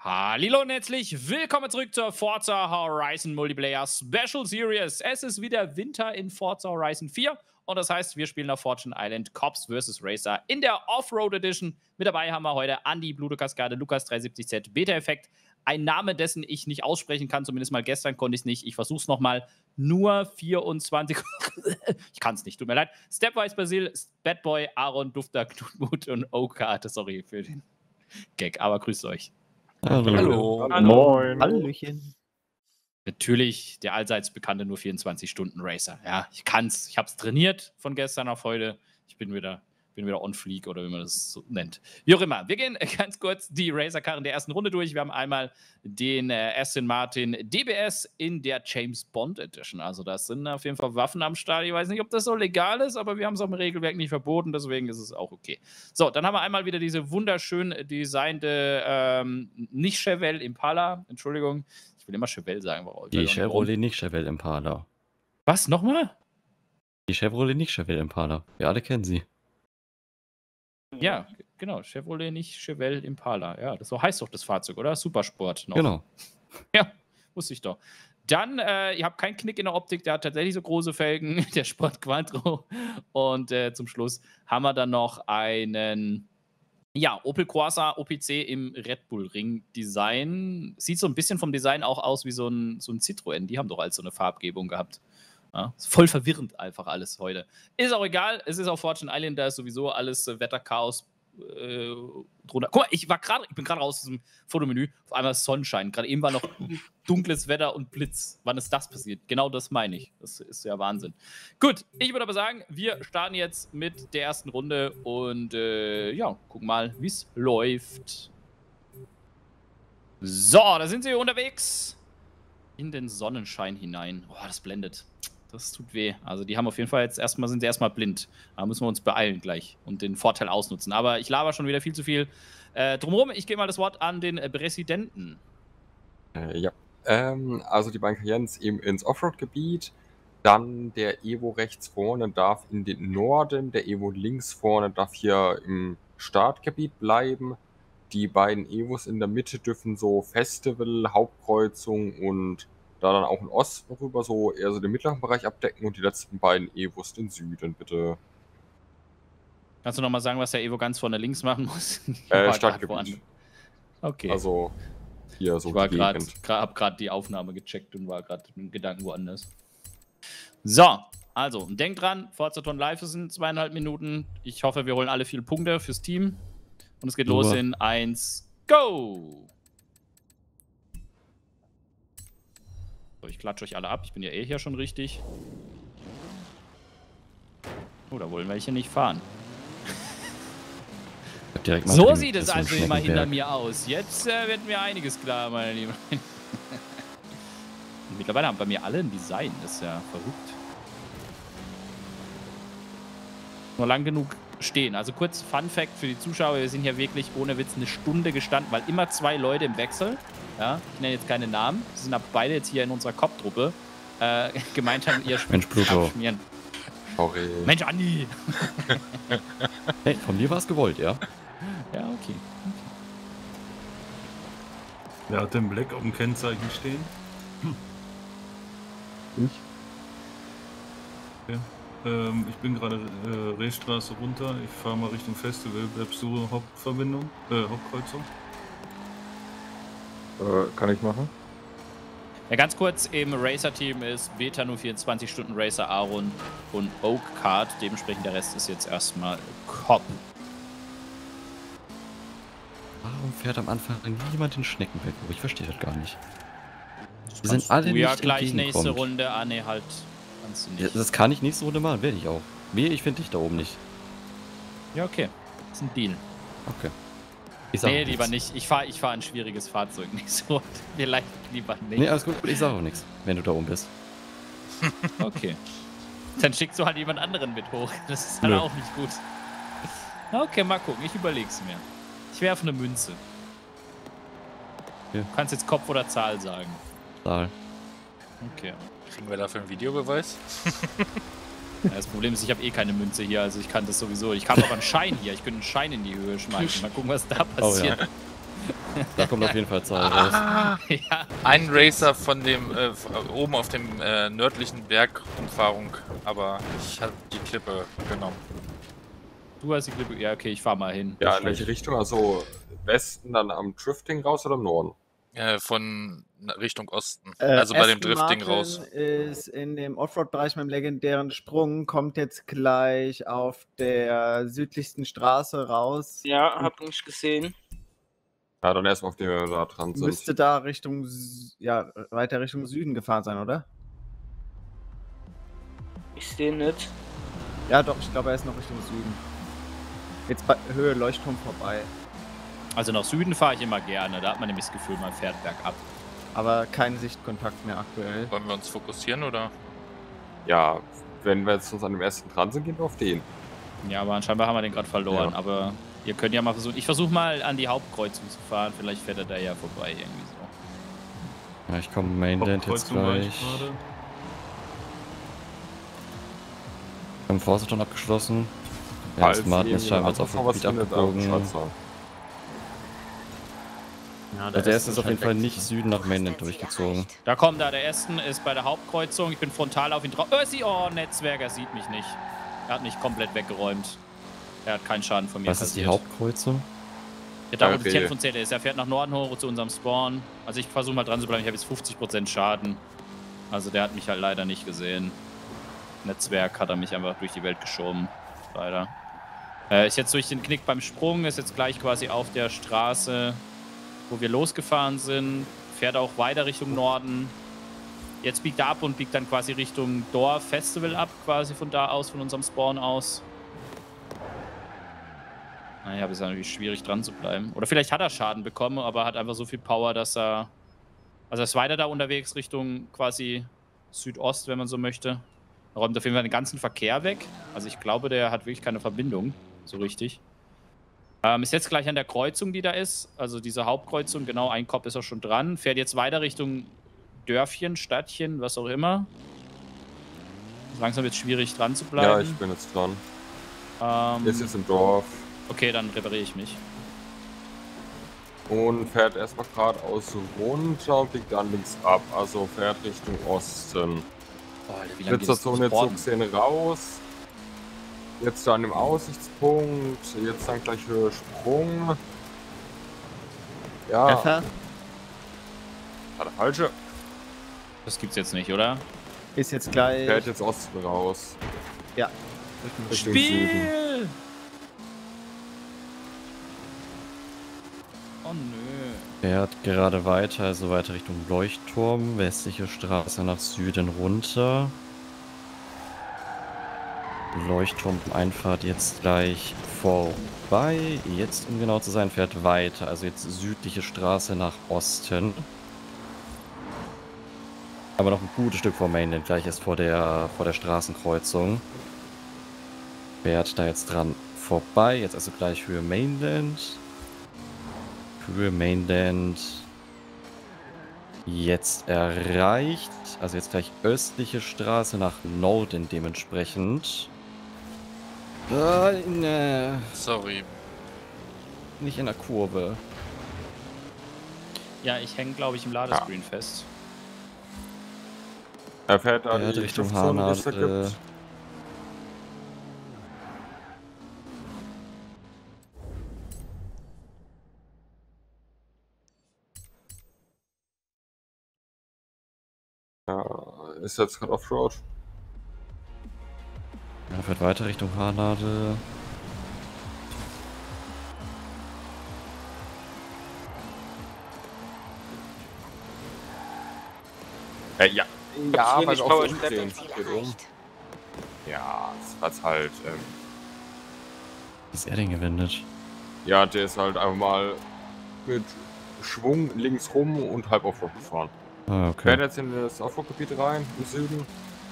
Hallo und herzlich willkommen zurück zur Forza Horizon Multiplayer Special Series. Es ist wieder Winter in Forza Horizon 4 und das heißt, wir spielen auf Fortune Island Cops vs. Racer in der Offroad Edition. Mit dabei haben wir heute Andy, Bluto-Kaskade, Lukas 370Z, Beta-Effekt. Ein Name, dessen ich nicht aussprechen kann, zumindest mal gestern konnte ich es nicht. Ich versuche es nochmal. Nur 24. Ich kann es nicht, tut mir leid. Stepwise Basil, Badboy, Aaron, Dufter, Knutmut und Okarte. Sorry für den Gag, aber grüßt euch. Hallo. Hallo. Moin. Hallöchen. Natürlich der allseits bekannte nur 24-Stunden-Racer. Ja, ich kann's. Ich hab's trainiert von gestern auf heute. Ich bin wieder on fleek oder wie man das so nennt. Wie auch immer. Wir gehen ganz kurz die Racer-Karren der ersten Runde durch. Wir haben einmal den Aston Martin DBS in der James Bond Edition. Also das sind auf jeden Fall Waffen am Start. Ich weiß nicht, ob das so legal ist, aber wir haben es auch im Regelwerk nicht verboten. Deswegen ist es auch okay. So, dann haben wir einmal wieder diese wunderschön designte, nicht Chevelle Impala. Entschuldigung. Ich will immer Chevelle sagen. Die Chevrolet nicht Chevelle Impala. Was? Nochmal? Die Chevrolet nicht Chevelle Impala. Wir alle kennen sie. Ja, genau. Chevrolet, nicht Chevelle Impala. Ja, das so heißt doch das Fahrzeug, oder? Supersport noch. Genau. Ja, wusste ich doch. Dann, ihr habt keinen Knick in der Optik, der hat tatsächlich so große Felgen, der Sport Quattro. Und zum Schluss haben wir dann noch einen, ja, Opel Corsa OPC im Red Bull Ring Design. Sieht so ein bisschen vom Design auch aus wie so ein Citroën. Die haben doch als so eine Farbgebung gehabt. Ja, ist voll verwirrend einfach alles heute. Ist auch egal, es ist auf Fortune Island, da ist sowieso alles Wetterchaos drunter. Guck mal, ich bin gerade raus aus dem Fotomenü, auf einmal Sonnenschein. Gerade eben war noch dunkles Wetter und Blitz. Wann ist das passiert? Genau das meine ich. Das ist ja Wahnsinn. Gut, ich würde aber sagen, wir starten jetzt mit der ersten Runde und ja, gucken mal, wie es läuft. So, da sind sie unterwegs. In den Sonnenschein hinein. Oh, das blendet. Das tut weh. Also die haben auf jeden Fall jetzt sind sie erstmal blind. Da müssen wir uns beeilen gleich und den Vorteil ausnutzen. Aber ich laber schon wieder viel zu viel drumherum. Ich gebe mal das Wort an den Präsidenten. Ja. Also die beiden Cayennes eben ins Offroad-Gebiet. Dann der Evo rechts vorne darf in den Norden. Der Evo links vorne darf hier im Startgebiet bleiben. Die beiden Evos in der Mitte dürfen so Festival, Hauptkreuzung und da dann auch in Osten rüber so eher so den mittleren Bereich abdecken und die letzten beiden Evos den Süden, bitte. Kannst du nochmal sagen, was der Evo ganz vorne links machen muss? Stadtgebiet. Okay. Also hier so ich war die Gegend. hab gerade die Aufnahme gecheckt und war gerade mit Gedanken woanders. So, also denkt dran, Forzaton Live ist in 2,5 Minuten. Ich hoffe, wir holen alle viele Punkte fürs Team. Und es geht los in 1, go! So, ich klatsche euch alle ab. Ich bin ja eh hier schon richtig. Oh, da wollen welche nicht fahren. So sieht es also immer hinter mir aus. Jetzt wird mir einiges klar, meine Lieben. Mittlerweile haben bei mir alle ein Design. Das ist ja verrückt. Nur lang genug stehen. Also kurz Fun Fact für die Zuschauer. Wir sind hier wirklich ohne Witz eine Stunde gestanden, weil immer 2 Leute im Wechsel, ja, ich nenne jetzt keine Namen, sie sind aber beide jetzt hier in unserer Cop-Truppe, gemeint haben, ihr Mensch, Pluto. Schmieren. Sorry. Mensch, Andi! Hey, von mir war es gewollt, ja? Ja, okay. Wer hat denn Black auf dem Kennzeichen stehen? Ich? Okay. Ich bin gerade Rehstraße runter. Ich fahre mal Richtung Festival. Bleibst du Hauptverbindung? Hauptkreuzung? Kann ich machen? Ja, ganz kurz, im Racer-Team ist Beta nur 24-Stunden-Racer Aaron und Oak Card. Dementsprechend der Rest ist jetzt erstmal Cop. Warum fährt am Anfang niemand den Schneckenberg hoch? Ich verstehe das gar nicht. Wir sind alle nicht ja gleich nächste Runde. Ah, ne, halt. Kannst du nicht. Ja, das kann ich nächste Runde machen, werde ich auch. Ich finde dich da oben nicht. Ja, okay. Das ist ein Deal. Okay. Nee, lieber nicht. Ich fahr ein schwieriges Fahrzeug nicht so. Vielleicht lieber nicht. Nee, alles gut. Ich sage auch nichts, wenn du da oben bist. Okay. Dann schickst du halt jemand anderen mit hoch. Das ist dann auch nicht gut. Okay, mal gucken. Ich überleg's mir. Ich werfe eine Münze. Okay. Du kannst jetzt Kopf oder Zahl sagen. Zahl. Okay. Kriegen wir dafür einen Videobeweis? Ja, das Problem ist, ich habe eh keine Münze hier, also ich kann das sowieso. Ich habe aber einen Schein hier. Ich könnte einen Schein in die Höhe schmeißen. Mal gucken, was da passiert. Oh, ja. Da kommt auf jeden Fall Zahl raus. Ja, Ein Racer von dem oben auf dem nördlichen Bergumfahrung, aber ich habe die Klippe genommen. du hast die Klippe. Ja, okay, ich fahr mal hin. Ja, in welche Richtung? Also Westen dann am Drifting raus oder im Norden? Von Richtung Osten. Also bei dem Aston Drifting Martin raus. ist in dem Offroad-Bereich mit dem legendären Sprung, kommt jetzt gleich auf der südlichsten Straße raus. Ja, hab nicht gesehen. Ja, dann erstmal auf dem wir da dran sind. Müsste da Richtung, ja, weiter Richtung Süden gefahren sein, oder? Ich sehe nicht. Ja, doch, ich glaube, er ist noch Richtung Süden. Jetzt bei Höhe Leuchtturm vorbei. Also nach Süden fahre ich immer gerne. Da hat man nämlich das Gefühl, man fährt bergab. Aber kein Sichtkontakt mehr aktuell. Wollen wir uns fokussieren oder? Ja, wenn wir jetzt uns an dem ersten dran sind, gehen wir auf den. Ja, aber scheinbar haben wir den gerade verloren. Ja. Aber ihr könnt ja mal versuchen. Ich versuche mal an die Hauptkreuzung zu fahren. Vielleicht fährt er da ja vorbei irgendwie so. Ja, ich komme Mainland jetzt Hauptkreuzung war ich gleich. gerade. Wir haben Forza schon abgeschlossen. Ja, Falls Aston Martin ist irgendjemand scheinbar jetzt auf noch was Gebiet findet, abgebogen. Bescheid sagen. Ja, Also der erste ist auf jeden Fall nicht Süden nach Mainland durchgezogen. Da kommt er. Der Aston ist bei der Hauptkreuzung. Ich bin frontal auf ihn drauf. Oh, Netzwerk, er sieht mich nicht. Er hat mich komplett weggeräumt. Er hat keinen Schaden von mir Was ist die kassiert. Hauptkreuzung? Ja, da wo Okay. die Telefon-Zelle ist. Er fährt nach Norden hoch zu unserem Spawn. Also ich versuche mal dran zu bleiben. Ich habe jetzt 50% Schaden. Also der hat mich halt leider nicht gesehen. Netzwerk hat er mich einfach durch die Welt geschoben. Leider. Ist jetzt durch den Knick beim Sprung. Ist jetzt gleich quasi auf der Straße, wo wir losgefahren sind. Fährt auch weiter Richtung Norden. Jetzt biegt er ab und biegt dann quasi Richtung Dorf Festival ab. Quasi von da aus, von unserem Spawn aus. Naja, aber ist ja natürlich schwierig dran zu bleiben. Oder vielleicht hat er Schaden bekommen, aber hat einfach so viel Power, dass er... Also er ist weiter da unterwegs Richtung quasi Südost, wenn man so möchte. Er räumt auf jeden Fall den ganzen Verkehr weg. Also ich glaube, der hat wirklich keine Verbindung. So richtig. Ist jetzt gleich an der Kreuzung, die da ist. Also diese Hauptkreuzung, genau, ein Kopf ist er schon dran. Fährt jetzt weiter Richtung Dörfchen, Stadtchen, was auch immer. Langsam wird es schwierig dran zu bleiben. Ja, ich bin jetzt dran. Ist jetzt im Dorf Okay, dann repariere ich mich. und fährt erstmal geradeaus runter und biegt dann links ab. Also fährt Richtung Osten. Oh, Alter, wie lange geht das Blitzerzone Sporten? Zugszene raus. Jetzt da an dem Aussichtspunkt. Jetzt dann gleich Höhe Sprung. Ja, Pfeffer war der falsche. Das gibt's jetzt nicht, oder? ist jetzt gleich. Fährt jetzt Osten raus. Ja. Richtung Süden. Spiel! Oh nö. Fährt gerade weiter, also weiter Richtung Leuchtturm, westliche Straße nach Süden runter. Leuchtturm-Einfahrt jetzt gleich vorbei. Jetzt, um genau zu sein, fährt weiter, also jetzt südliche Straße nach Osten. Aber noch ein gutes Stück vor Mainland, gleich erst vor der Straßenkreuzung. Fährt da jetzt dran vorbei, jetzt also gleich Höhe Mainland. Höhe Mainland jetzt erreicht. Also jetzt gleich östliche Straße nach Norden dementsprechend. Sorry. Nicht in der Kurve. Ja, ich hänge, glaube ich, im Ladescreen fest. Er fährt da Er hat die Richtung Schriftzone, die es da Hanade. gibt. Ja, ist jetzt gerade Offroad. Er fährt weiter Richtung Hanade. Ja. Ich Ja, hab hier weil nicht wir auch Power so Step. umdrehen. Geht um. Ja, das war's halt. Wie ist er denn gewendet? Ja, der ist halt einfach mal mit Schwung links rum und halb Offroad gefahren. Ah, Fährt okay. jetzt in das Offroad-Gebiet rein, im Süden.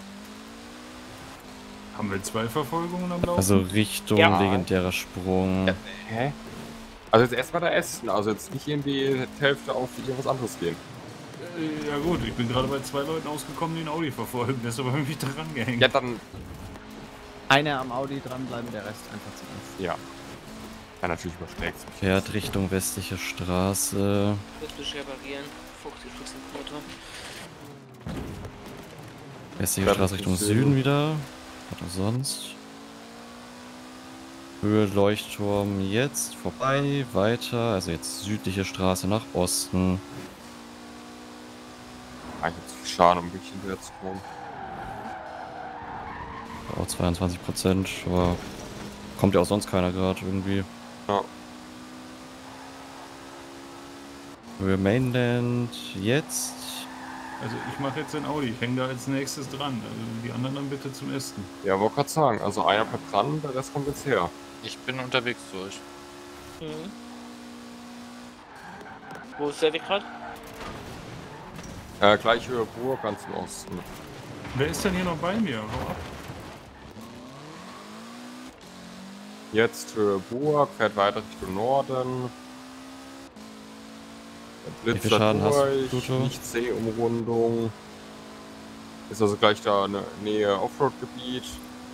Haben wir 2 Verfolgungen am Laufen? Also Richtung Ja. legendärer Sprung. Hä? Also jetzt erstmal der Essen, also jetzt nicht irgendwie die Hälfte auf irgendwas anderes gehen. Ja gut, ich bin gerade bei 2 Leuten ausgekommen, die einen Audi verfolgen. Der ist aber irgendwie dran gehängt. Ja, dann. Einer am Audi dranbleiben, der Rest einfach zu uns. Ja. Ja, natürlich überschlägt es mich. Fährt Richtung westliche Straße. Muss mich reparieren. 50% Motor. Westliche Ja, Straße Richtung Süden. Süden wieder. Was auch sonst? Höhe Leuchtturm jetzt vorbei, weiter. Also jetzt südliche Straße nach Osten. Ah, ich hab zu viel Schaden, um wirklich hinterher zu kommen. Auch 22%, aber kommt ja auch sonst keiner gerade irgendwie. Ja. Höhe Mainland jetzt. Also ich mache jetzt den Audi, ich hänge da als nächstes dran. Also die anderen dann bitte zum Essen. Ja, wollte gerade sagen, also einer bleibt dran, der Rest kommt jetzt her. Ich bin unterwegs durch. Mhm. Wo seid ihr gerade? Gleich Höhe Burg, ganz im Osten. Wer ist denn hier noch bei mir? Hau ab. Jetzt Höhe Burg, fährt weiter Richtung Norden. Der Wie viel Blitzer Schaden hast du, durch, Pluto? nicht C-Umrundung. Ist also gleich da in der Nähe Offroad-Gebiet.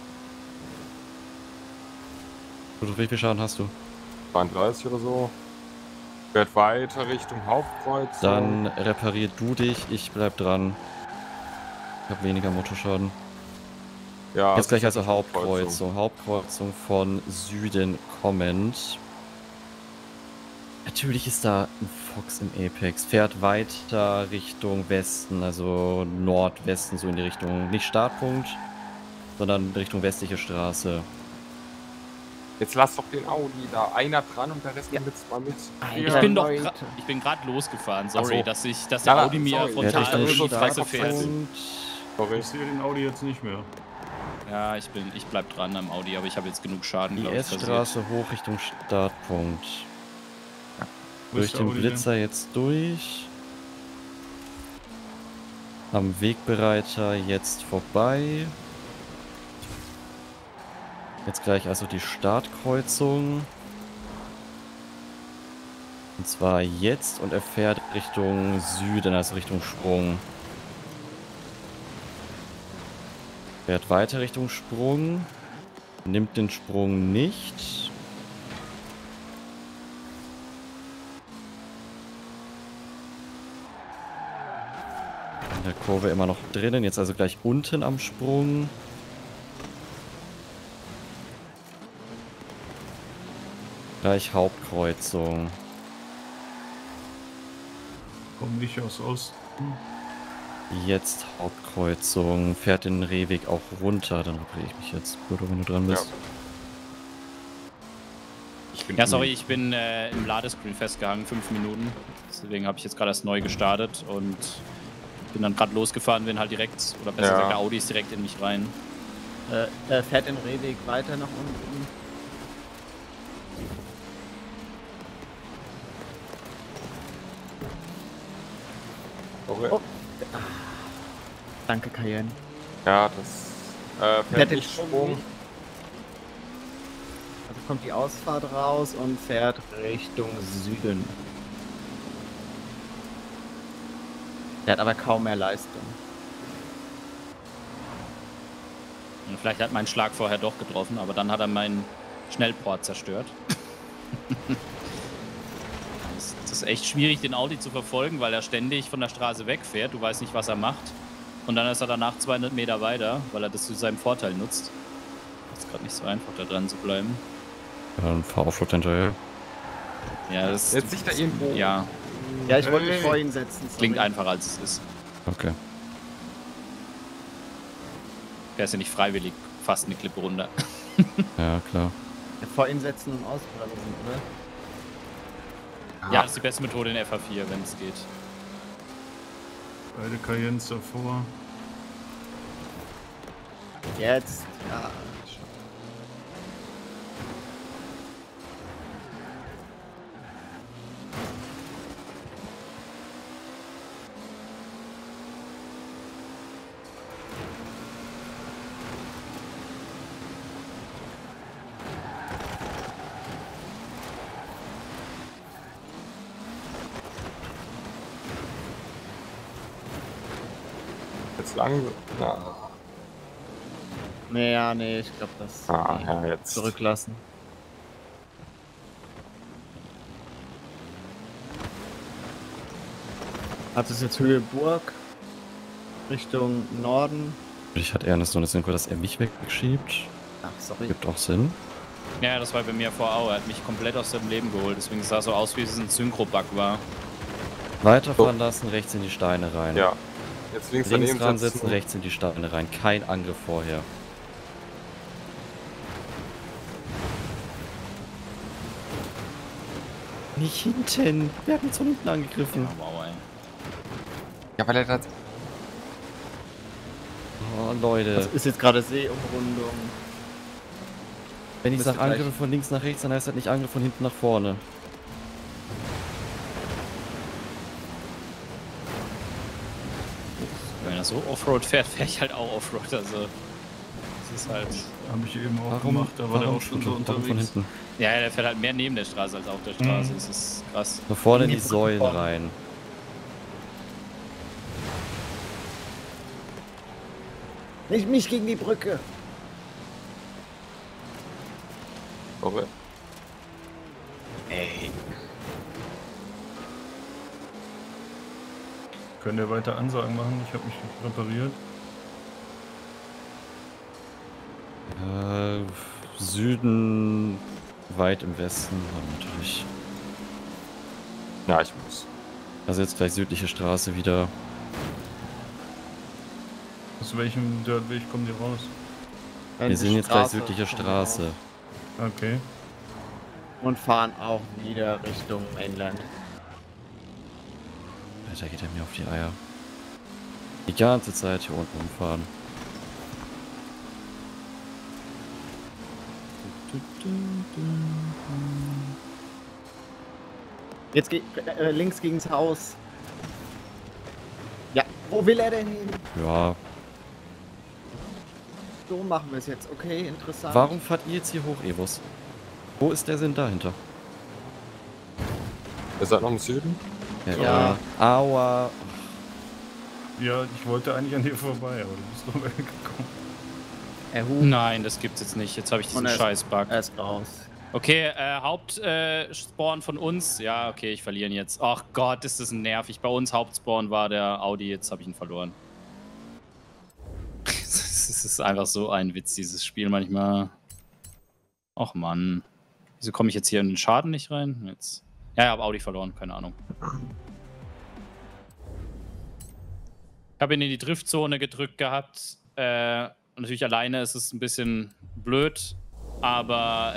Wie viel Schaden hast du? 32 oder so. Fährt weiter Richtung Hauptkreuz. Dann reparier du dich, ich bleib dran. Ich habe weniger Motorschaden. ja, Jetzt gleich also Hauptkreuzung. Hauptkreuzung. Hauptkreuzung von Süden kommend. Natürlich ist da ein Fox im Apex. Fährt weiter Richtung Westen, also Nordwesten, so in die Richtung. Nicht Startpunkt, sondern Richtung westliche Straße. Jetzt lass doch den Audi da. Einer dran und der Rest kommt jetzt mal mit. Ich bin gerade losgefahren, sorry, Ach so. dass der Na, Audi mir sorry. Fährt frontal Richtung in die Fresse fährt. Startpunkt. Sorry. Ich sehe den Audi jetzt nicht mehr. Ja, ich bleib dran am Audi, aber ich habe jetzt genug Schaden, Die glaube ich, passiert. S-Straße hoch Richtung Startpunkt. Wo Durch ist der den Audi Blitzer jetzt durch. Am Wegbereiter jetzt vorbei. Jetzt gleich also die Startkreuzung. Und zwar jetzt und er fährt Richtung Süden, also Richtung Sprung. Fährt weiter Richtung Sprung. Nimmt den Sprung nicht. In der Kurve immer noch drinnen, jetzt also gleich unten am Sprung. Gleich Hauptkreuzung. Komm nicht aus Osten. Jetzt Hauptkreuzung. Fährt den Rehweg auch runter. Dann repariere ich mich jetzt. Bruder, wenn du dran bist. Ja, sorry, ich bin im Ladescreen festgehangen, 5 Minuten. Deswegen habe ich jetzt gerade erst neu gestartet und bin dann gerade losgefahren, bin halt direkt, oder besser gesagt, der Audi ist direkt in mich rein. Fährt den Rehweg weiter nach unten. Sorry. Oh. Danke, Cayenne. Ja, das fährt nicht Sprung. Also kommt die Ausfahrt raus und fährt Richtung Süden. Der hat aber kaum mehr Leistung. Und vielleicht hat mein Schlag vorher doch getroffen, aber dann hat er meinen Schnellport zerstört. Das ist echt schwierig, den Audi zu verfolgen, weil er ständig von der Straße wegfährt. Du weißt nicht, was er macht. Und dann ist er danach 200 Meter weiter, weil er das zu seinem Vorteil nutzt. Ist gerade nicht so einfach, da dran zu bleiben. Dann fahr Offroad hinterher. Ja, das Jetzt sich da irgendwo. ja, Ja, ich wollte mich vor ihn setzen. sorry. klingt einfacher, als es ist. Okay. Fährst ja nicht freiwillig fast eine Klippe runter. Ja, klar. Ja, vor ihn setzen und ausbremsen, oder? Ja, das ist die beste Methode in FH4, wenn es geht. Beide Cayennes davor. Jetzt. Ja. Jetzt lang. Ja. Nee, ja, nee, ich glaube, das Ja, jetzt. zurücklassen. Hat es jetzt Höhe Burg Richtung Norden? Ich hatte eher so eine Synchro, dass er mich wegschiebt. Ach, sorry. Gibt auch Sinn. Ja, das war bei mir vor auch. Er hat mich komplett aus dem Leben geholt. Deswegen sah es so aus, wie es ein Synchro-Bug war. Weiterfahren lassen, rechts in die Steine rein. Ja. Jetzt links Links daneben dran sitzen, rechts in die Steine rein. Kein Angriff vorher. Nicht hinten. Wir haben jetzt von hinten angegriffen. Ja, wow, ey. Ja, weil er das. Oh, Leute. Das ist jetzt gerade Seeumrundung. Wenn ich müsste sage Angriffe von links nach rechts, dann heißt das nicht Angriff von hinten nach vorne. Wenn er so Offroad fährt, fähre ich halt auch Offroad. Also, das ist halt. Habe ich eben auch gemacht, da war der auch schon so Warum von unterwegs. hinten? Ja, der fährt halt mehr neben der Straße als auf der Straße. Das ist krass. Nach vorne in In die die Säulen Brücke rein. Nicht mich gegen die Brücke. Sorry. Ey. Könnt ihr weiter Ansagen machen? Ich habe mich repariert. Süden, weit im Westen, aber natürlich. Ja, ich muss. Also jetzt gleich südliche Straße wieder. Aus welchem Dirtweg kommen die raus? Wir sind jetzt gleich südliche Straße. Okay. Und fahren auch wieder Richtung Mainland. Da geht er mir auf die Eier. Die ganze Zeit hier unten umfahren. Jetzt geht links gegens Haus. Ja, wo will er denn hin? Ja. So machen wir es jetzt. Okay, interessant. Warum fahrt ihr jetzt hier hoch, Evos? Wo ist der Sinn dahinter? Ihr seid noch im Süden? Ja. Aua. Ja, ich wollte eigentlich an dir vorbei, aber du bist doch weggekommen. Nein, das gibt's jetzt nicht. Jetzt habe ich diesen Und er ist- Scheiß-Bug. Er ist raus. Okay, Hauptspawn von uns. Ja, okay, ich verliere ihn jetzt. Ach Gott, ist das nervig. Bei uns Hauptspawn war der Audi, jetzt habe ich ihn verloren. Es ist einfach so ein Witz, dieses Spiel manchmal. Och Mann. Wieso komme ich jetzt hier in den Schaden nicht rein? Jetzt. Ja, ich habe Audi verloren, keine Ahnung. Ich habe ihn in die Driftzone gedrückt gehabt. Natürlich alleine ist es ein bisschen blöd, aber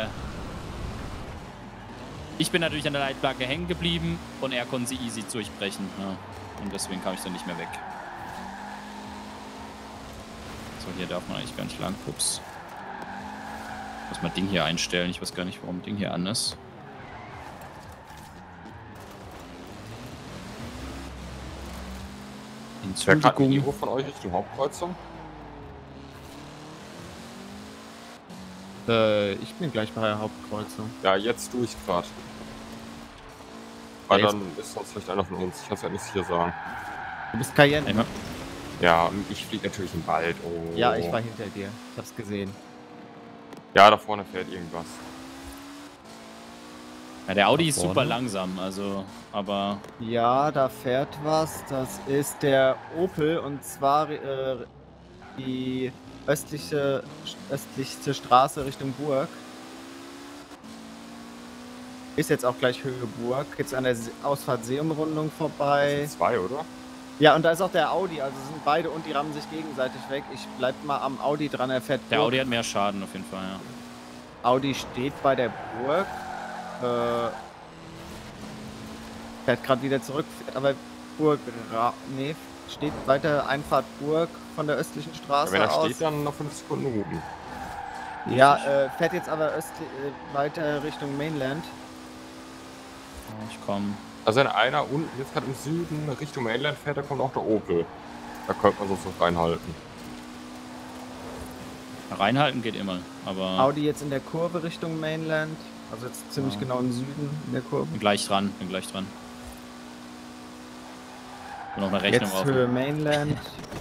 ich bin natürlich an der Leitplanke hängen geblieben und er konnte sie easy durchbrechen. Ja. Und deswegen kam ich dann nicht mehr weg. So, hier darf man eigentlich gar nicht lang. Ups. Ich muss mal Ding hier einstellen. Ich weiß gar nicht, warum Ding hier an ist. Wer gerade ein Entschuldigung. Evo von euch Richtung Hauptkreuzung? Ich bin gleich bei der Hauptkreuzung. Ja, jetzt tue ich gerade. Weil Ja, dann ist sonst vielleicht einer von uns. Ich kann es ja nicht sicher sagen. Du bist Cayenne. Einmal. Ja, und ich fliege natürlich im Wald. Oh. Ja, ich war hinter dir. Ich hab's gesehen. Ja, da vorne fährt irgendwas. Ja, der Audi Da ist vorne. super langsam, also, aber Ja, da fährt was. Das ist der Opel und zwar die östlichste Straße Richtung Burg. Ist jetzt auch gleich Höhe Burg. Jetzt an der Ausfahrt Seeumrundung vorbei. Das sind zwei, oder? Ja, und da ist auch der Audi. Also sind beide und die rammen sich gegenseitig weg. Ich bleib mal am Audi dran. Er fährt der Burg. Audi hat mehr Schaden auf jeden Fall, ja. Audi steht bei der Burg. Fährt gerade wieder zurück, fährt aber Burg. Nee, steht weiter Einfahrt Burg von der östlichen Ja, Straße wenn er aus. steht, dann noch 5 Sekunden rufen. Ja, fährt jetzt aber weiter Richtung Mainland. Ich komme. Also wenn einer unten jetzt gerade im Süden Richtung Mainland fährt, da kommt auch der Opel. Da könnte man sonst noch reinhalten. Reinhalten geht immer, aber Audi jetzt in der Kurve Richtung Mainland. Also jetzt ziemlich genau im Süden in der Kurve. bin gleich dran. Und noch eine Rechnung Jetzt auf. Höhe Mainland.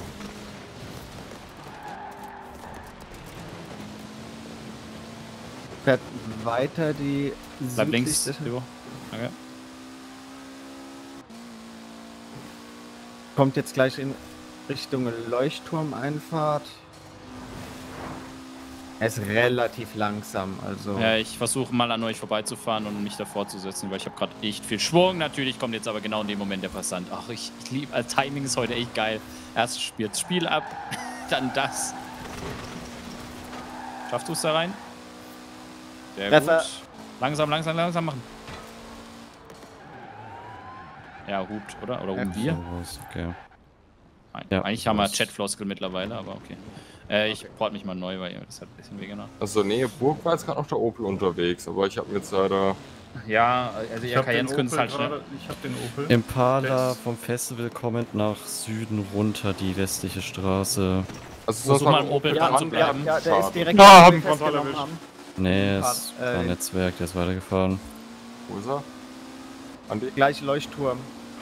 Fährt weiter die Bleib links, südlichste- Ivo. Okay. Kommt jetzt gleich in Richtung Leuchtturmeinfahrt. Er ist relativ langsam, also. Ja, ich versuche mal an euch vorbeizufahren und mich davor zu setzen, weil ich habe gerade echt viel Schwung. Natürlich kommt jetzt aber genau in dem Moment der Passant. Ach, ich liebe, Timing ist heute echt geil. Erst spielt das Spiel ab, dann das. Schaffst du es da rein? Sehr Treffer. gut. Langsam machen. Ja, gut, oder? Oder oben wir? Okay. Nein, Ja, eigentlich haben wir was? Chatfloskel mittlerweile, aber okay. Ich port mich mal neu, weil das hat ein bisschen wehgetan. Also Nähe Burg war jetzt gerade noch der Opel unterwegs, aber ich habe jetzt leider... Ja, also Ich ihr habe den, Cayennes können es halt schnell. ich hab den Opel. Impala Yes. vom Festival kommend nach Süden runter, die westliche Straße. Also Versuch sonst mal noch im Opel Ja, dran zu bleiben. ja, der ist direkt Na, am hab Weg ihn frontal festgenommen erwischt. haben. Nee, es Ah, war Netzwerk, der ist weitergefahren. Wo ist er? Andi? Gleich Leuchtturm.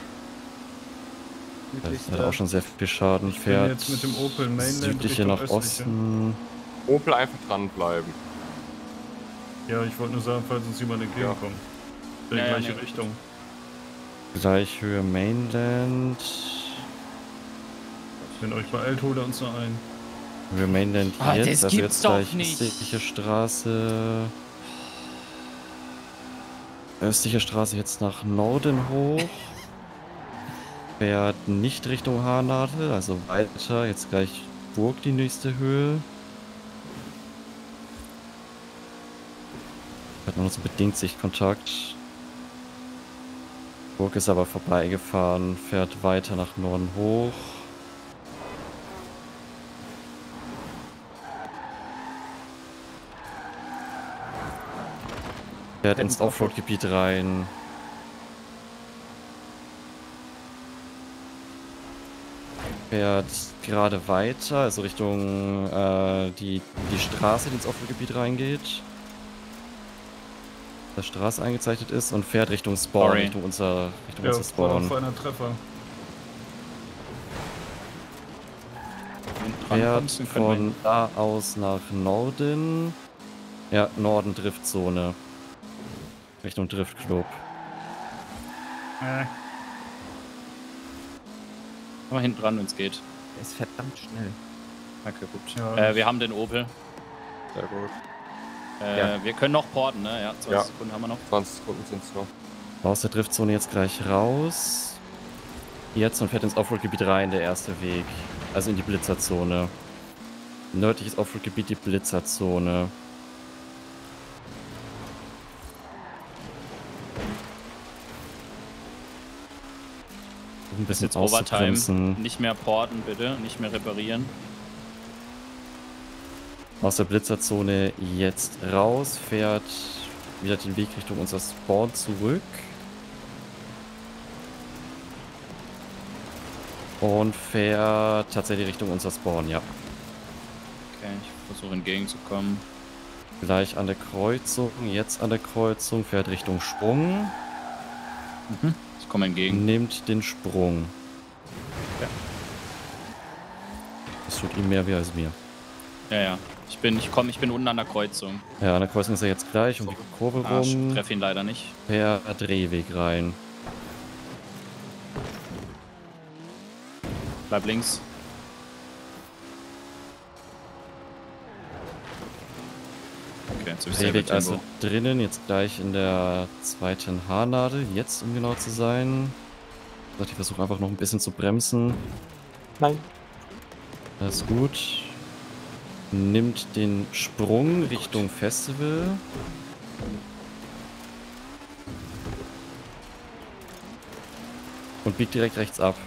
Das hat auch schon sehr viel Schaden. Ich bin Fährt jetzt mit dem Opel Mainland südliche Richtung nach östliche. Osten. Opel einfach dranbleiben. Ja, ich wollte nur sagen, falls uns jemand entgegenkommt. In die Ja, gleiche nee. Richtung. Gleich Höhe Mainland. Wenn euch beeilt, holt er uns noch ein. Höhe Mainland Ah, das jetzt, also gibt's jetzt doch gleich nicht. östliche Straße. Östliche Straße jetzt nach Norden hoch. Fährt nicht Richtung Haarnadel, also weiter. Jetzt gleich Burg die nächste Höhe. Hat nur noch so bedingt Sichtkontakt. Burg ist aber vorbeigefahren, fährt weiter nach Norden hoch. Fährt ins Offroad-Gebiet rein. Fährt gerade weiter, also Richtung die Straße, die ins Offroad-Gebiet reingeht. Der Straße eingezeichnet ist und fährt Richtung Spawn, Sorry. Richtung unser Ja, Spawn. auf einer Treffer. Wenn du Fährt drankommst, dann können wir von da aus nach Norden. Ja, Norden Driftzone. Richtung Driftclub. mal hinten dran, wenn es geht. Der ist verdammt schnell. Okay, gut. Ja. Wir haben den Opel. Sehr gut. Ja. Wir können noch porten, ne? Ja, 20 Ja. Sekunden haben wir noch. 20 Sekunden sind es noch. Aus der Driftzone jetzt gleich raus. Jetzt und fährt ins Offroad-Gebiet rein, der erste Weg. Also in die Blitzerzone. Nördliches Offroad-Gebiet, die Blitzerzone. Ein Das ist bisschen jetzt Overtime. auszubremsen. Nicht mehr porten, bitte. Nicht mehr reparieren. Aus der Blitzerzone jetzt raus, fährt wieder den Weg Richtung unser Spawn zurück. Und fährt tatsächlich Richtung unser Spawn, ja. Okay, ich versuche entgegenzukommen. Gleich an der Kreuzung, jetzt an der Kreuzung, fährt Richtung Sprung. Ich komme entgegen. Nimmt den Sprung. Ja. Das tut ihm mehr weh als mir. Ja, ja. Ich bin unten an der Kreuzung. Ja, an der Kreuzung ist er jetzt gleich um die Kurve Ah, ich rum. treffe ihn leider nicht. Per Drehweg rein. Bleib links. Okay, jetzt habe ich selber Drehweg also Tempo. drinnen, jetzt gleich in der zweiten Haarnadel, jetzt um genau zu sein. Ich versuche einfach noch ein bisschen zu bremsen. Nein. Das ist gut. Nimmt den Sprung Richtung Festival. Und biegt direkt rechts ab.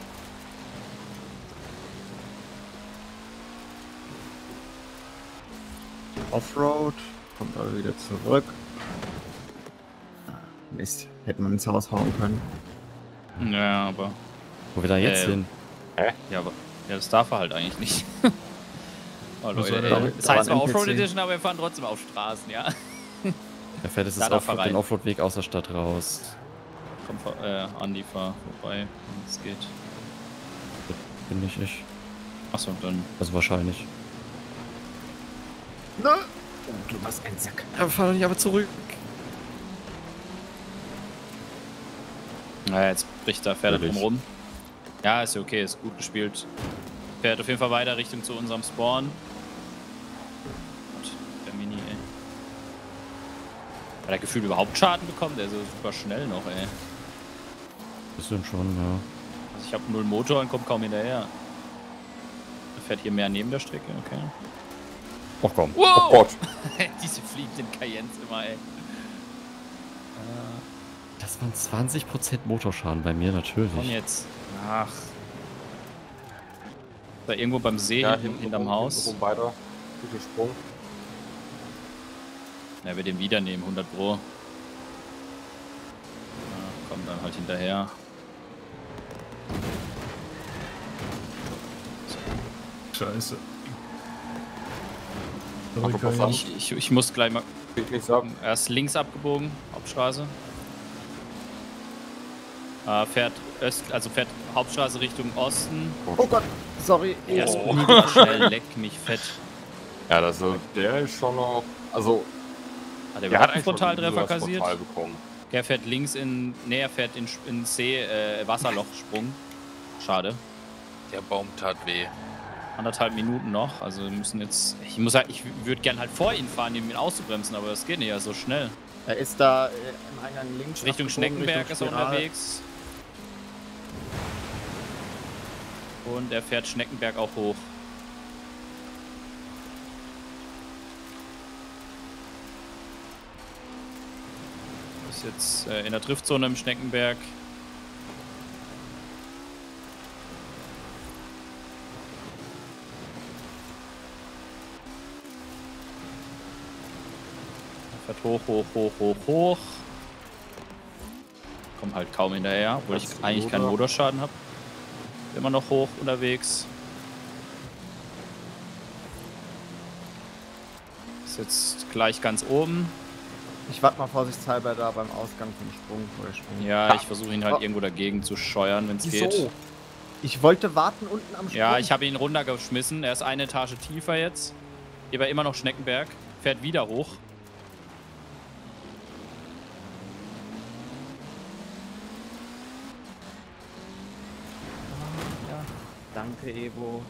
Offroad. Kommt aber wieder zurück. Ah, Mist. Hätte man ins Haus hauen können. Ja, aber. Wo wir da jetzt hin? Ja, aber. Ja, das darf er halt eigentlich nicht. Oh, Was Leute, soll ey. der? Das heißt zwar Aber ein Offroad NPC. Edition, aber wir fahren trotzdem auf Straßen, ja. Er fährt jetzt Da darf er den rein. Offroad-Weg aus der Stadt raus. Komm, Andi, fahr vorbei, wenn es geht. Bin nicht ich. Achso, dann. Also wahrscheinlich. Oh, du machst einen Sack. Ja, fahr doch nicht aber zurück. Naja, jetzt bricht da Pferde drum Natürlich. rum. Ja, ist ja okay, ist gut gespielt. Fährt auf jeden Fall weiter Richtung zu unserem Spawn. Und der Mini, ey. Hat er gefühlt überhaupt Schaden bekommen? Der ist so super schnell noch, ey. Bisschen schon, ja. Also ich habe 0 Motor und komme kaum hinterher. Er fährt hier mehr neben der Strecke, okay. Ach komm. Wow! Oh Gott. Diese fliegenden Cayennes immer, ey. Das waren 20% Motorschaden bei mir, natürlich. Komm jetzt. Ach. Da irgendwo beim See, hinterm Haus. Hinten weiter. Guter Sprung. Ja, wir den wieder nehmen, 100 Pro. Ja, kommt dann halt hinterher. Scheiße. Ach, pass auf. Ich muss gleich mal Will ich nicht sagen. erst links abgebogen, Hauptstraße. Fährt fährt Hauptstraße Richtung Osten. Oh Gott, sorry. Der ist ultra schnell, leck mich fett. Ja, der ist schon noch. Also, Hat er der hat überhaupt einen eigentlich schon Frontaltreffer sowas kassiert? Frontal bekommen. Der fährt links er fährt in See, Wasserlochsprung. Schade. Der Baum tat weh. 1,5 Minuten noch, also wir müssen jetzt. Ich würde gern halt vor ihn fahren, um ihn auszubremsen, aber das geht nicht ja so schnell. Er ist da im Eingang links. Richtung abgebogen, Schneckenberg Richtung ist er Spiral. unterwegs. Und er fährt Schneckenberg auch hoch. Ist jetzt in der Driftzone im Schneckenberg. Er fährt hoch. Kommt halt kaum hinterher, obwohl ich eigentlich keinen Motorschaden habe. Immer noch hoch unterwegs. Ist jetzt gleich ganz oben. Ich warte mal vorsichtshalber da beim Ausgang vom Sprung. Ja, ich versuche ihn halt irgendwo dagegen zu scheuern, wenn es geht. Ich wollte warten unten am Sprung. Ja, ich habe ihn runtergeschmissen. Er ist eine Etage tiefer jetzt. Hier war immer noch Schneckenberg. Fährt wieder hoch. Danke, Evo.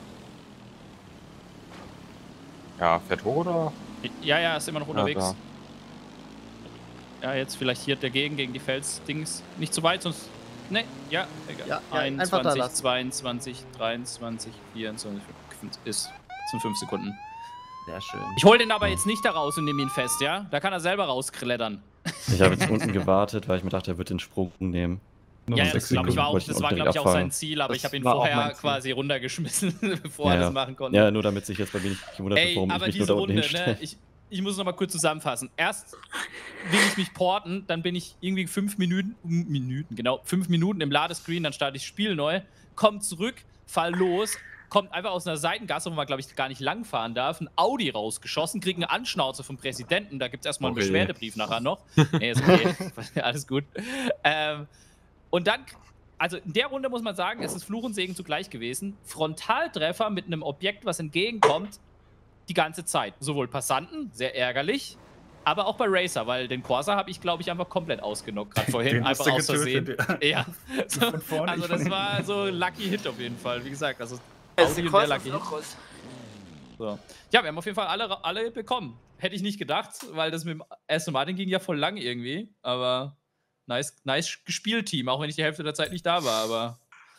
Ja, fährt hoch oder? Ja, ist immer noch unterwegs. da. Ja, jetzt vielleicht hier dagegen, gegen die Felsdings. Nicht zu weit, sonst... Ne, ja, egal. Ja, einfach da 21, lassen. 22, 23, 24, sind 5 Sekunden. Sehr schön. Ich hole den aber jetzt nicht da raus und nehme ihn fest, ja? Da kann er selber rausklettern. Ich habe jetzt unten gewartet, weil ich mir dachte, er wird den Sprung nehmen. Noch Ja, 6 das glaube ich Sekunden. das war glaube ich auch sein Ziel, aber Das ich habe ihn war auch vorher mein Ziel. quasi runtergeschmissen, bevor er das machen konnte. Ja, nur damit sich jetzt bei mir nicht gewundert wird, Ey, warum ich aber mich nur diese da unten Runde, hinstelle. ne, ich muss noch mal kurz zusammenfassen. Erst will ich mich porten, dann bin ich irgendwie 5 Minuten im Ladescreen, dann starte ich das Spiel neu, komm zurück, fall los, kommt einfach aus einer Seitengasse, wo man, glaube ich, gar nicht langfahren darf, ein Audi rausgeschossen, kriegt eine Anschnauze vom Präsidenten, da gibt es erstmal einen Okay. Beschwerdebrief nachher noch. Nee, ist okay, alles gut. Und dann, also in der Runde muss man sagen, es ist Fluch und Segen zugleich gewesen. Frontaltreffer mit einem Objekt, was entgegenkommt, die ganze Zeit. Sowohl Passanten, sehr ärgerlich, aber auch bei Racer, weil den Corsa habe ich, glaube ich, einfach komplett ausgenockt, gerade vorhin, Den hast einfach du aus Versehen. getötet, Ja, Von vorne, also ich von das hinten. war so ein Lucky Hit auf jeden Fall. Wie gesagt, also Der Audi und der Lucky Hit. noch raus. So. Ja, wir haben auf jeden Fall alle bekommen. Hätte ich nicht gedacht, weil das mit dem Aston Martin ging ja voll lang irgendwie, aber nice gespielt, Team, auch wenn ich die Hälfte der Zeit nicht da war, aber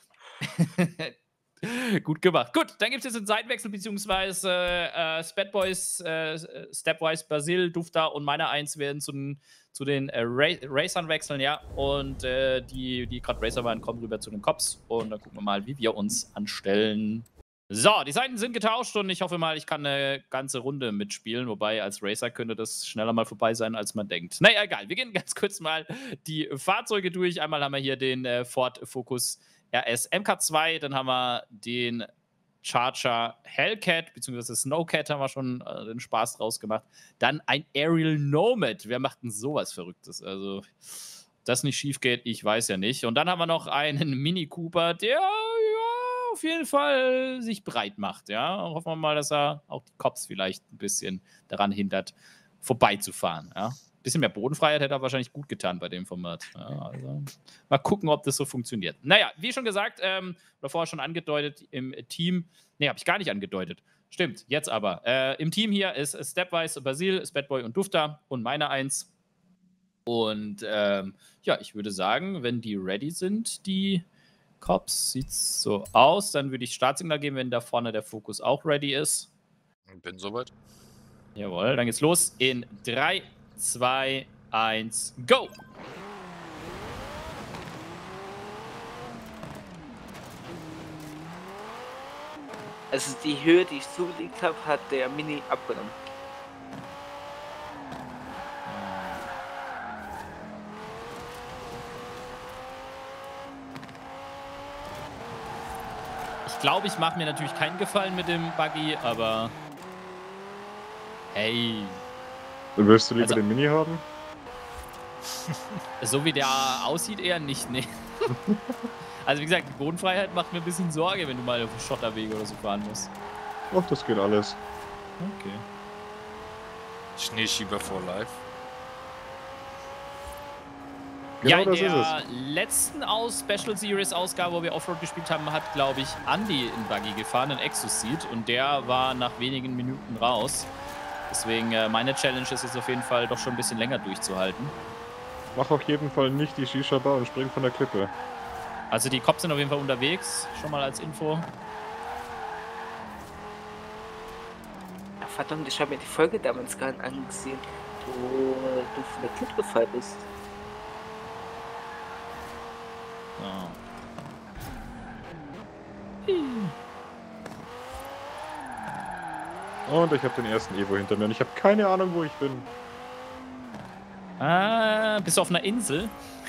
gut gemacht. Gut, dann gibt es jetzt einen Seitenwechsel, beziehungsweise Stepwise, Basil, Dufta und meine Eins werden zu den Racern wechseln, ja. Und die gerade Racer waren, kommen rüber zu den Cops und dann gucken wir mal, wie wir uns anstellen. So, die Seiten sind getauscht und ich hoffe mal, ich kann eine ganze Runde mitspielen, wobei als Racer könnte das schneller mal vorbei sein, als man denkt. Naja, egal, wir gehen ganz kurz mal die Fahrzeuge durch. Einmal haben wir hier den Ford Focus RS MK2, dann haben wir den Charger Hellcat, beziehungsweise Snowcat haben wir schon den Spaß draus gemacht. Dann ein Aerial Nomad. Wer macht denn sowas Verrücktes? Also, das nicht schief geht, ich weiß ja nicht. Und dann haben wir noch einen Mini Cooper, der auf jeden Fall sich breit macht, ja. Und hoffen wir mal, dass er auch die Cops vielleicht ein bisschen daran hindert, vorbeizufahren, ja. bisschen mehr Bodenfreiheit hätte er wahrscheinlich gut getan bei dem Format. Ja, also, mal gucken, ob das so funktioniert. Naja, wie schon gesagt, oder vorher schon angedeutet, im Team, nee, habe ich gar nicht angedeutet. Stimmt, jetzt aber. Im Team hier ist Stepwise, Basil, Spatboy und Dufter und meine 1. Und ja, ich würde sagen, wenn die ready sind, die Cops, sieht es so aus, dann würde ich Startsignal geben, wenn da vorne der Fokus auch ready ist. Bin soweit. Jawohl, dann geht's los in 3, 2, 1, go! Also die Höhe, die ich zugelegt habe, hat der Mini abgenommen. Ich glaube, ich mache mir natürlich keinen Gefallen mit dem Buggy, aber hey, Willst du lieber Also- den Mini haben? so wie der aussieht, eher nicht, ne. Also wie gesagt, die Bodenfreiheit macht mir ein bisschen Sorge, wenn du mal auf den Schotterwege oder so fahren musst. Ach, das geht alles. Okay. Schneeschieber for life. Genau ja, in das ist der letzten Special Series Ausgabe, wo wir Offroad gespielt haben, hat, glaube ich, Andy in Buggy gefahren, in Exoseed, und der war nach wenigen Minuten raus. Deswegen, meine Challenge ist jetzt auf jeden Fall doch schon ein bisschen länger durchzuhalten. Mach auf jeden Fall nicht die Shisha-Bar und spring von der Klippe. Also die Cops sind auf jeden Fall unterwegs, schon mal als Info. Ja, verdammt, ich habe mir die Folge damals gar nicht angesehen, wo du von der Klippe gefallen bist. So. Und ich habe den ersten Evo hinter mir und ich habe keine Ahnung, wo ich bin. Bist du auf einer Insel?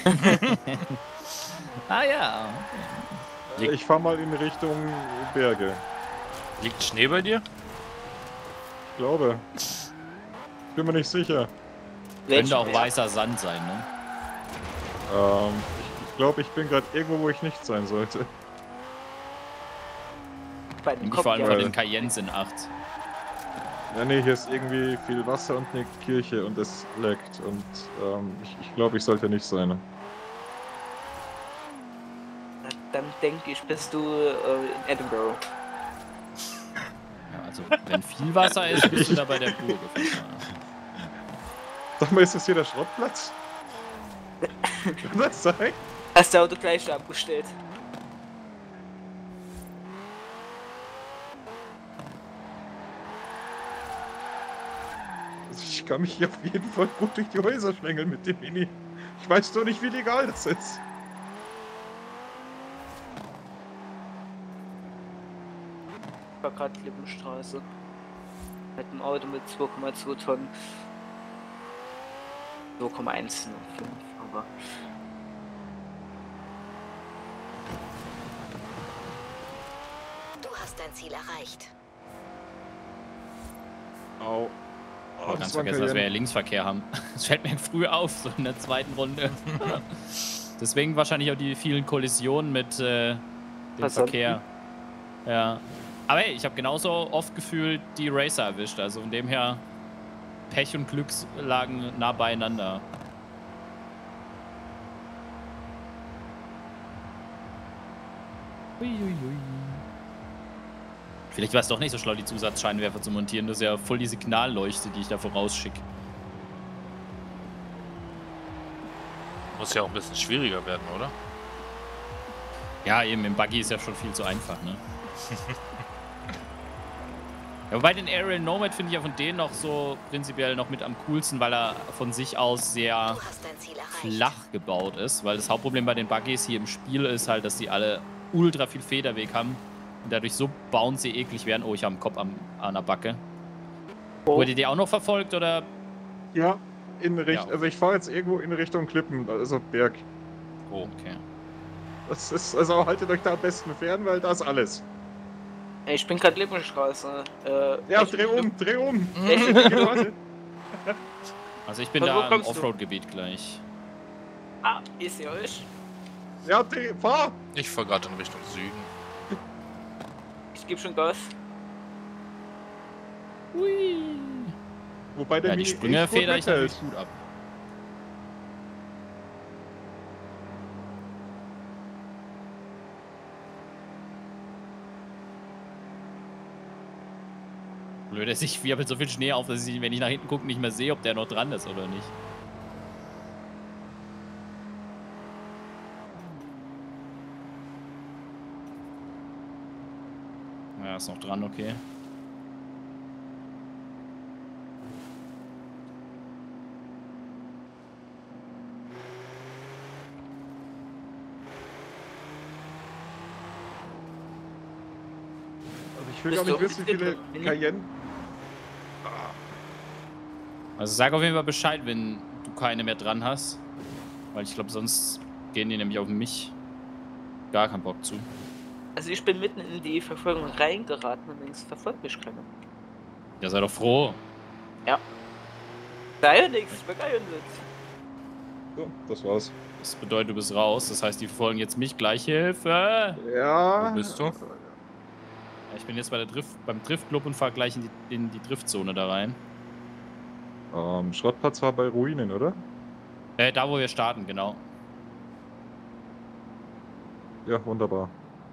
Ja. Ich fahre mal in Richtung Berge. Liegt Schnee bei dir? Ich glaube. Ich bin mir nicht sicher. Könnte auch weißer Sand sein, ne? Ich glaube, ich bin gerade irgendwo, wo ich nicht sein sollte. Bei dem Nimm dich Kopf, vor allem ja. von den Cayennes in Acht. Ja, nee, hier ist irgendwie viel Wasser und eine Kirche und es leckt. Und ich glaube, ich sollte nicht sein. Dann denke ich, bist du in Edinburgh. Ja, also, wenn viel Wasser ist, bist du da bei der Burg. Sag mal, ist das hier der Schrottplatz? Kann das sein? Hast du Auto gleich abgestellt? Also ich kann mich hier auf jeden Fall gut durch die Häuser schlängeln mit dem Mini. Ich weiß doch nicht, wie legal das ist. Ich war gerade Klippenstraße. Mit einem Auto mit 2,2 Tonnen. 2,105, aber. Du hast dein Ziel erreicht. Au. Oh, ganz vergessen, dass wir ja Linksverkehr haben. Das fällt mir früh auf, so in der zweiten Runde. Deswegen wahrscheinlich auch die vielen Kollisionen mit dem Verkehr. Ja. Aber hey, ich habe genauso oft gefühlt die Racer erwischt. Also von dem her, Pech und Glück lagen nah beieinander. Uiuiui. Vielleicht war es doch nicht so schlau, die Zusatzscheinwerfer zu montieren. Das ist ja voll die Signalleuchte, die ich da vorausschicke. Muss ja auch ein bisschen schwieriger werden, oder? Ja, eben, im Buggy ist ja schon viel zu einfach, ne? Ja, wobei den Aerial Nomad finde ich ja von denen noch so prinzipiell noch mit am coolsten, weil er von sich aus sehr Du hast dein Ziel erreicht. flach gebaut ist. Weil das Hauptproblem bei den Buggys hier im Spiel ist halt, dass die alle ultra viel Federweg haben und dadurch so bouncy eklig werden. Oh, ich habe einen Kopf an der Backe. Oh. Wurde die auch noch verfolgt, oder? Ja, Ja. also ich fahre jetzt irgendwo in Richtung Klippen, also Berg. Oh. Okay. Das ist, also haltet euch da am besten fern, weil da ist alles. Ey, ich bin gerade Klippenstraße. Ja, dreh um. Echt? Warte. Also ich bin Von wo da im kommst du? Offroad-Gebiet gleich. Ah, ist ihr euch? Ja, fahr! Ich fahre gerade in Richtung Süden. Ich gebe schon Gas. Ui. Wobei der Ja, die Mini Sprünge echt gut feder ich mithält. natürlich gut ab. Blöd, dass ich wirbelt so viel Schnee auf, dass ich, wenn ich nach hinten gucke, nicht mehr sehe, ob der noch dran ist oder nicht. Ja, ist noch dran, okay. Ich will gar nicht wissen, wie viele Cayenne. Also sag auf jeden Fall Bescheid, wenn du keine mehr dran hast. Weil ich glaube, sonst gehen die nämlich auf mich gar keinen Bock zu. Also ich bin mitten in die Verfolgung reingeraten und links verfolgt mich keiner. Ja, sei doch froh. Ja. Da ja nichts, ich bin geil und So, das war's. Das bedeutet, du bist raus. Das heißt, die verfolgen jetzt mich gleich. Hilfe! Ja. Wo bist du? Ja, ich bin jetzt bei beim Driftclub und fahre gleich in die Driftzone da rein. Schrottplatz war bei Ruinen, oder? Da, wo wir starten, genau. Ja, wunderbar.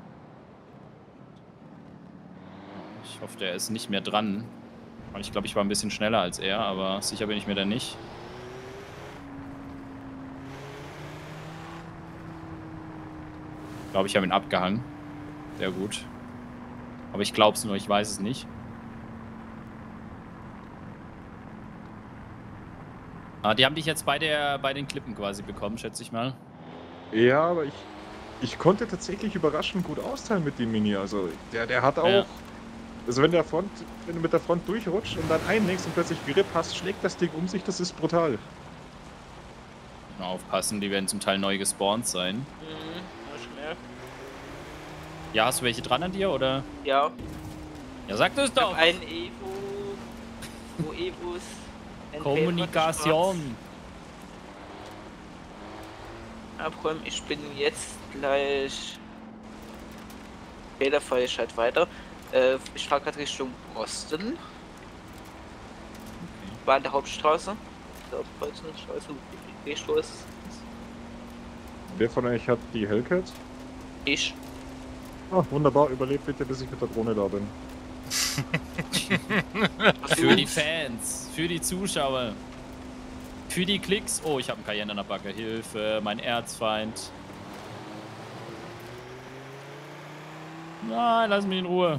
Ich hoffe, der ist nicht mehr dran. Weil ich glaube, ich war ein bisschen schneller als er, aber sicher bin ich mir da nicht. Ich glaube, ich habe ihn abgehangen. Sehr gut. Aber ich glaube es nur, ich weiß es nicht. Ah, die haben dich jetzt bei den Klippen quasi bekommen, schätze ich mal. Ja, aber ich konnte tatsächlich überraschend gut austeilen mit dem Mini. Also der hat auch. Ja. Also wenn du mit der Front durchrutscht und dann einlegst und plötzlich Grip hast, schlägt das Ding um sich, das ist brutal. Mal aufpassen, die werden zum Teil neu gespawnt sein. schnell. Ja, hast du welche dran an dir, oder? Ja. Ja, sag das doch! Ein Evo. Wo Evos. Kommunikation! Abräumen, ich bin jetzt gleich. Okay, da fahre ich halt weiter. Ich fahre gerade Richtung Osten. War an der Hauptstraße. Der Hauptstraße, wo die Straße ist. Wer von euch hat die Hellcat? Ich. Ah, wunderbar, überlebt bitte, bis ich mit der Drohne da bin. Für die Fans, für die Zuschauer, für die Klicks. Oh, ich habe einen Cayenne an der Backe. Hilfe, mein Erzfeind. Nein, lass mich in Ruhe.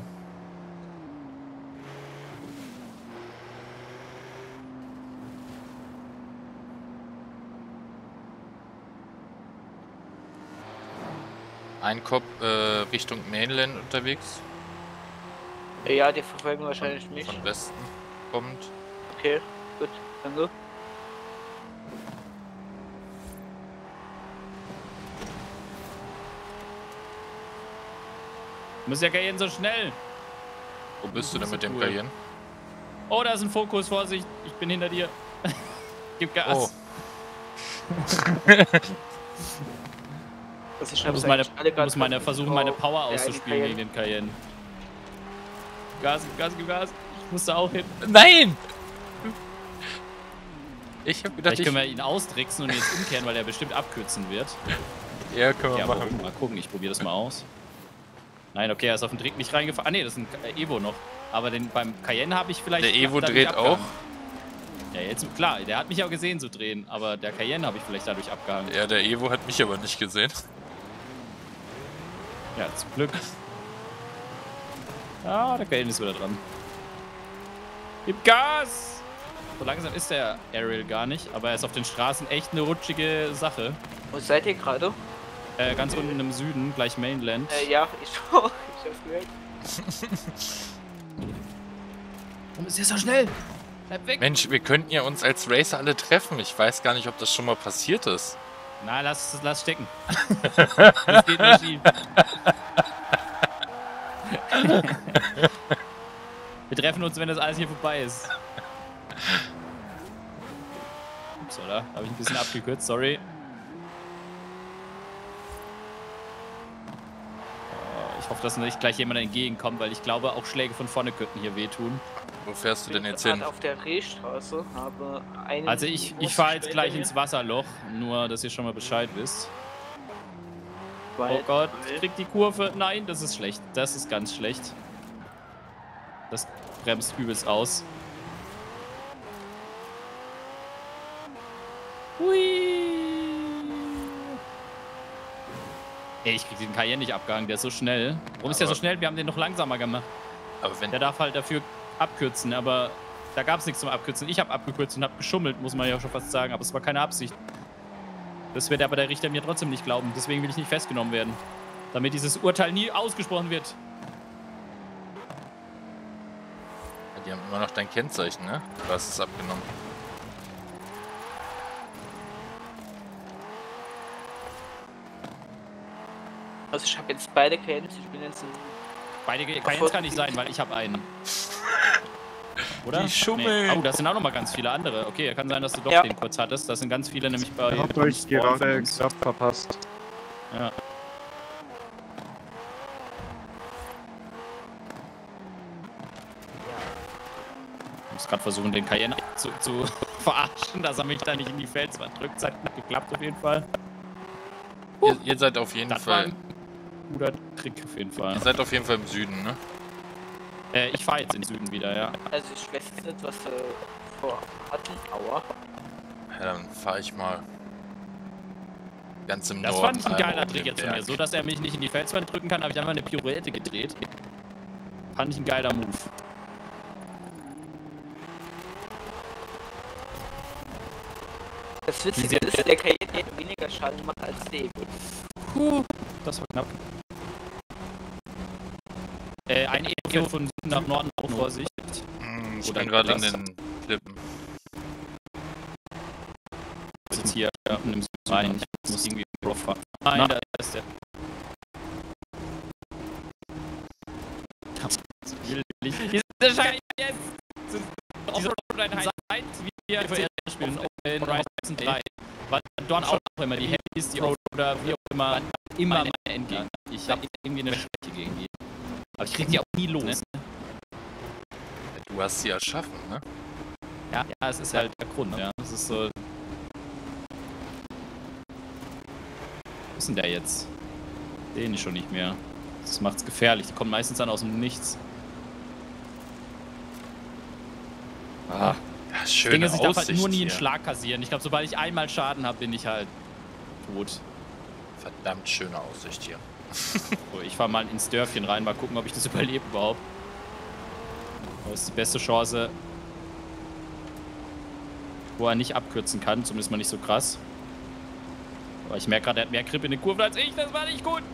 Ein Cop Richtung Mainland unterwegs. Ja, die verfolgen wahrscheinlich mich. Von Westen kommt. Okay, gut, danke. Muss ja Cayenne so schnell. Wo bist du denn mit dem cool. Cayenne? Oh, da ist ein Fokus, Vorsicht, ich bin hinter dir. Gib Gas. Oh. Also Ich muss versuchen, meine Power auszuspielen gegen den Cayenne. Gas, Gas, gib Gas. Ich muss da auch hin. Nein! Ich hab gedacht, Vielleicht können wir ihn austricksen und jetzt umkehren, weil er bestimmt abkürzen wird. Ja, können wir Ja, machen. mal gucken, ich probiere das mal aus. Nein, okay, er ist auf den Trick nicht reingefahren. Ah ne, das ist ein Evo noch. Aber beim Cayenne habe ich vielleicht... Der Evo dadurch dreht auch? Ja, jetzt, klar, der hat mich auch gesehen zu drehen, aber der Cayenne habe ich vielleicht dadurch abgehangen. Ja, der Evo hat mich aber nicht gesehen. Ja, zum Glück. Ah, der Cayenne ist wieder dran. Gib Gas! So langsam ist der Aerial gar nicht, aber er ist auf den Straßen echt eine rutschige Sache. Wo seid ihr gerade? Ganz unten im Süden, gleich Mainland. Ja, ich auch. Ich hab's gehört. Warum ist er so schnell? Bleib weg! Mensch, wir könnten ja uns als Racer alle treffen. Ich weiß gar nicht, ob das schon mal passiert ist. Na, lass stecken. Das geht nicht schief. Wir treffen uns, wenn das alles hier vorbei ist. Ups, oder? Habe ich ein bisschen abgekürzt, sorry. Ich hoffe, dass nicht gleich jemand entgegenkommt, weil ich glaube, auch Schläge von vorne könnten hier wehtun. Wo fährst du denn Ich jetzt bin hin? gerade auf der Rehstraße, habe einen... Also ich fahre jetzt gleich ins Wasserloch, nur dass ihr schon mal Bescheid wisst. Oh Gott, ich krieg die Kurve. Nein, das ist schlecht. Das ist ganz schlecht. Das bremst übelst aus. Hui. Ey, ich krieg den Cayenne nicht abgehangen, der ist so schnell. Warum ist der so schnell? Wir haben den noch langsamer gemacht. Aber wenn Der darf halt dafür abkürzen, aber da gab es nichts zum Abkürzen. Ich habe abgekürzt und habe geschummelt, muss man ja schon fast sagen, aber es war keine Absicht. Das wird aber der Richter mir trotzdem nicht glauben, deswegen will ich nicht festgenommen werden. Damit dieses Urteil nie ausgesprochen wird. Die haben immer noch dein Kennzeichen, ne? Du hast es abgenommen. Also ich habe jetzt beide Cayennes, ich bin jetzt ein... Beide Cayennes kann nicht sein, weil ich habe einen. Oder? Die schummeln. Nee. Oh, das sind auch noch mal ganz viele andere. Okay, kann sein, dass du doch Ja. den kurz hattest. Das sind ganz viele nämlich bei... Ihr habt euch Spawn von gerade uns. knapp verpasst. Ja. Ich muss gerade versuchen, den Cayenne zu verarschen, dass er mich da nicht in die Felswand drückt. Hat nicht geklappt auf jeden Fall. Ihr seid auf jeden Das war Fall. ein guter Trick auf jeden Fall. Ihr seid auf jeden Fall im Süden, ne? Ich fahre jetzt in den Süden wieder, ja. Also ich weiß jetzt nicht, was wir vorhatten, aber... Ja, dann fahre ich mal ganz im Das Norden. fand ich ein einmal geiler um Trick den jetzt von mir. Berg. So, dass er mich nicht in die Felswand drücken kann, habe ich einfach eine Pirouette gedreht. Fand ich ein geiler Move. Das Witzige ist, der Cayenne hat weniger Schaden gemacht als der Evo. Das war knapp. Ein Evo von Süden nach Norden, auf Vorsicht. Ich Oder bin gerade an das. den Klippen. Ich sitze hier in dem Süden rein. Ich muss irgendwie drauf fahren. Nein, da ist der. Diese Scheiße jetzt! Diese Offroad-Einheit, wie wir vorher spielen, in Horizon 3. Weil dort auch immer die Handys, die Road oder wie auch immer meine entgegen. Ich habe irgendwie eine Schwäche gegen die. Aber ich krieg die auch nie los. Ne? Du hast sie erschaffen, ne? Ja, es ist halt der Grund, ja. Das ist so. Wo ist denn der jetzt? Den ich schon nicht mehr. Das macht's gefährlich. Die kommen meistens dann aus dem Nichts. Ah. Ja, Das schöne Ding ist, ich darf halt Aussicht nur nie einen hier. Schlag kassieren. Ich glaube, sobald ich einmal Schaden habe, bin ich halt tot. Verdammt schöne Aussicht hier. So, ich fahr mal ins Dörfchen rein, mal gucken, ob ich das überlebe überhaupt. Das ist die beste Chance, wo er nicht abkürzen kann, zumindest mal nicht so krass. Aber ich merke gerade, er hat mehr Grip in den Kurven als ich, das war nicht gut.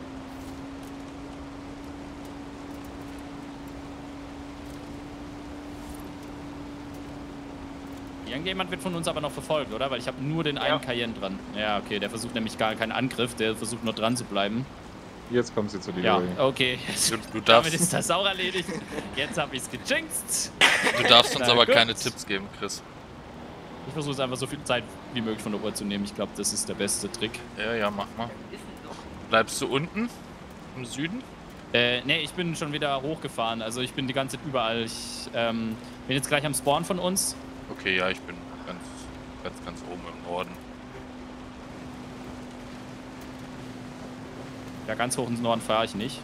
Irgendjemand wird von uns aber noch verfolgt, oder? Weil ich habe nur den einen Cayenne dran. Ja, okay, der versucht nämlich gar keinen Angriff, der versucht nur dran zu bleiben. Jetzt kommen sie zu dir. Ja, okay. Du Damit darfst, ist das auch erledigt. Jetzt habe ich es gejinxt. du darfst uns Na aber gut. keine Tipps geben, Chris. Ich versuche es einfach so viel Zeit wie möglich von der Uhr zu nehmen. Ich glaube, das ist der beste Trick. Ja, mach mal. Ist denn noch? Bleibst du unten? Im Süden? Nee, ich bin schon wieder hochgefahren. Also ich bin die ganze Zeit überall. Ich bin jetzt gleich am Spawn von uns. Okay, ja, ich bin ganz oben im Norden. Ja, ganz hoch ins Norden fahre ich nicht.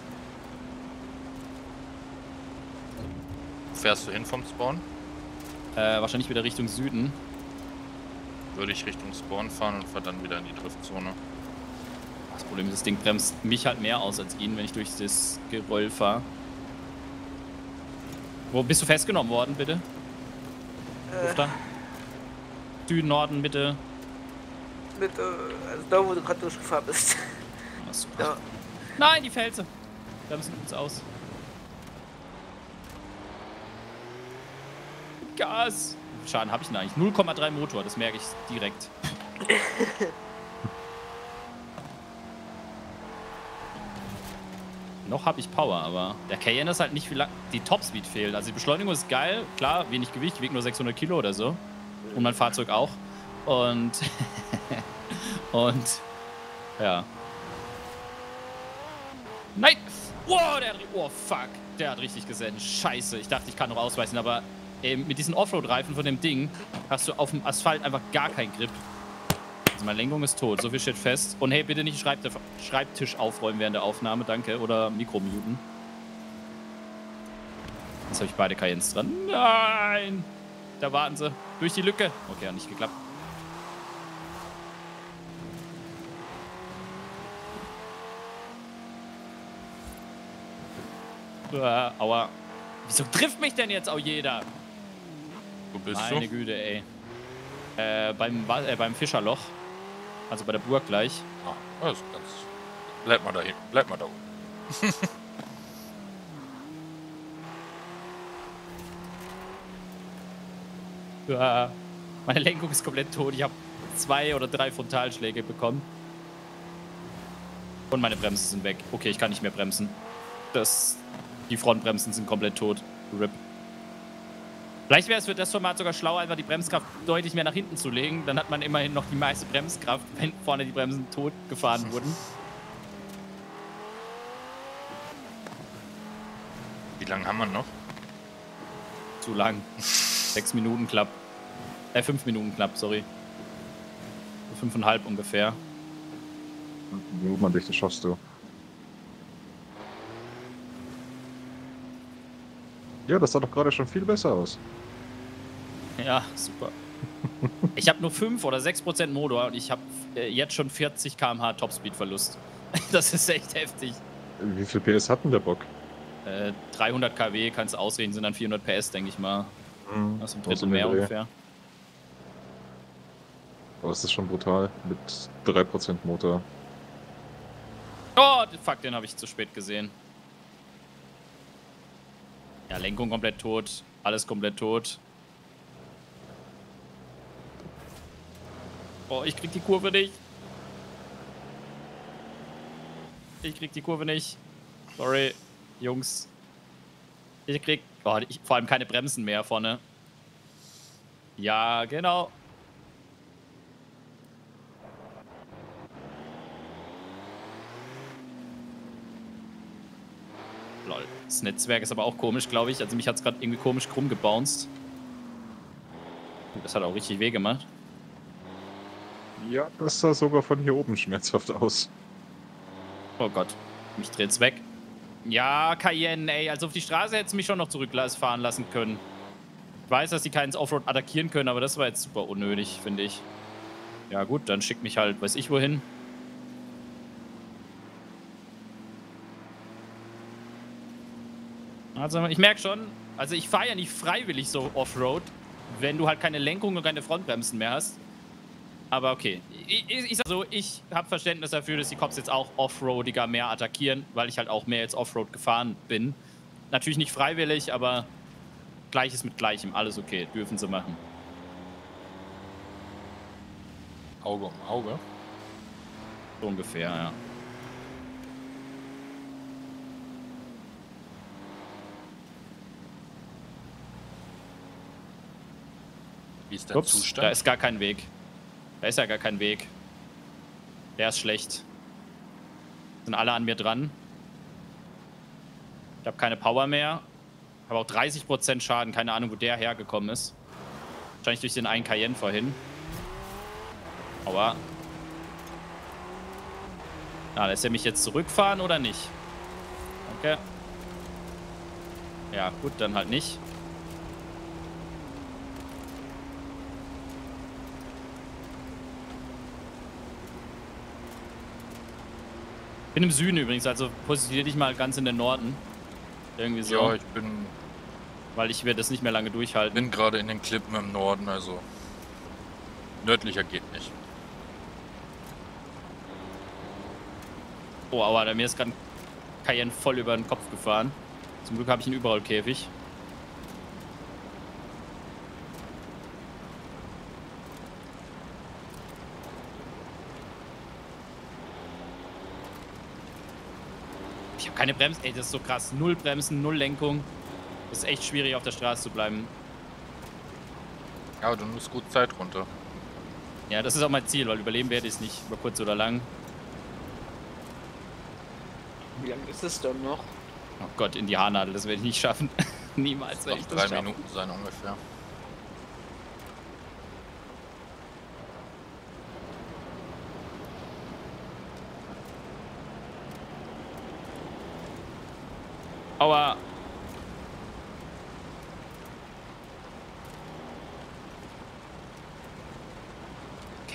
Wo fährst du hin vom Spawn? Wahrscheinlich wieder Richtung Süden. Würde ich Richtung Spawn fahren und fahr dann wieder in die Driftzone. Das Problem ist, das Ding bremst mich halt mehr aus als ihn, wenn ich durch das Geröll fahre. Wo bist du festgenommen worden, bitte? Lufter? Süden, Norden, Mitte. Also da, wo du gerade durchgefahren bist. Ah, super. Ja. Nein, die Felsen. Bremsen uns aus. Gas. Wie viel Schaden habe ich denn eigentlich? 0,3 Motor, das merke ich direkt. Noch habe ich Power, aber der Cayenne ist halt nicht viel lang. Die Topspeed fehlt. Also die Beschleunigung ist geil. Klar, wenig Gewicht, wiegt nur 600 Kilo oder so. Und mein Fahrzeug auch. Und ja. Nein! Wow, oh fuck. Der hat richtig gesendet. Scheiße. Ich dachte, ich kann noch ausweichen, aber mit diesen Offroad-Reifen von dem Ding hast du auf dem Asphalt einfach gar keinen Grip. Also meine Lenkung ist tot. So viel steht fest. Und hey, bitte nicht Schreibtisch aufräumen während der Aufnahme. Danke. Oder Mikromuten. Jetzt habe ich beide Cayennes dran. Nein! Da warten sie. Durch die Lücke. Okay, hat nicht geklappt. Aua. Wieso trifft mich denn jetzt auch jeder? Wo bist Meine du? Güte, ey. Beim Fischerloch. Also bei der Burg gleich. Ah, das ist ganz... Bleib mal da hinten. Bleib mal da oben. Meine Lenkung ist komplett tot. Ich habe 2 oder 3 Frontalschläge bekommen. Und meine Bremsen sind weg. Okay, ich kann nicht mehr bremsen. Die Frontbremsen sind komplett tot. RIP. Vielleicht wäre es für das Format sogar schlau, einfach die Bremskraft deutlich mehr nach hinten zu legen. Dann hat man immerhin noch die meiste Bremskraft, wenn vorne die Bremsen tot gefahren wurden. Wie lange haben wir noch? Zu lang. 6 Minuten knapp. 5 Minuten knapp, sorry. 5,5 ungefähr. Man dich, das schaffst du. Ja, das sah doch gerade schon viel besser aus. Ja, super. Ich habe nur 5 oder 6% Motor und ich habe jetzt schon 40 km/h Topspeed-Verlust. Das ist echt heftig. Wie viel PS hat denn der Bock? 300 kW kannst du ausrechnen, sind dann 400 PS, denke ich mal. Das ist ein Drittel Also mehr Dreh. ungefähr. Aber das ist schon brutal. Mit 3% Motor. Oh, fuck, den habe ich zu spät gesehen. Ja, Lenkung komplett tot. Alles komplett tot. Oh, ich krieg die Kurve nicht. Ich krieg die Kurve nicht. Sorry, Jungs. Ich krieg... Oh, vor allem keine Bremsen mehr vorne. Ja, genau. Lol. Das Netzwerk ist aber auch komisch, glaube ich. Also mich hat es gerade irgendwie komisch krumm gebounced. Das hat auch richtig weh gemacht. Ja, das sah sogar von hier oben schmerzhaft aus. Oh Gott. Mich dreht's weg. Ja, Cayenne, ey. Also auf die Straße hätte es mich schon noch zurückfahren lassen können. Ich weiß, dass die keinen ins Offroad attackieren können, aber das war jetzt super unnötig, finde ich. Ja gut, dann schickt mich halt, weiß ich wohin. Also ich merke schon, also ich fahre ja nicht freiwillig so Offroad, wenn du halt keine Lenkung und keine Frontbremsen mehr hast. Aber okay, ich habe Verständnis dafür, dass die Cops jetzt auch Offroadiger mehr attackieren, weil ich halt auch mehr jetzt Offroad gefahren bin. Natürlich nicht freiwillig, aber Gleiches mit Gleichem, alles okay, dürfen sie machen. Auge um Auge. So ungefähr, ja. Wie ist dein Ups, Zustand? da ist gar kein Weg. Da ist ja gar kein Weg. Der ist schlecht. Sind alle an mir dran. Ich habe keine Power mehr. Habe auch 30% Schaden. Keine Ahnung, wo der hergekommen ist. Wahrscheinlich durch den einen Cayenne vorhin. Aua. Na, lässt er mich jetzt zurückfahren oder nicht? Danke. Ja, gut, dann halt nicht. Ich bin im Süden übrigens, also positionier dich mal ganz in den Norden. Irgendwie so. Ja, ich weil ich werde das nicht mehr lange durchhalten. bin gerade in den Klippen im Norden, also nördlicher geht nicht. Oh, aua, mir ist gerade ein Cayenne voll über den Kopf gefahren. Zum Glück habe ich einen Überrollkäfig. Ich habe keine Bremsen. Ey, das ist so krass. 0 Bremsen, 0 Lenkung. Das ist echt schwierig, auf der Straße zu bleiben. Ja, aber du musst gut Zeit runter. Ja, das ist auch mein Ziel, weil überleben werde ich es nicht. Über kurz oder lang. Wie lange ist es dann noch? Oh Gott, in die Haarnadel. Das werde ich nicht schaffen. Niemals Das werde noch ich das 3 schaffen. Minuten sein ungefähr. Aua.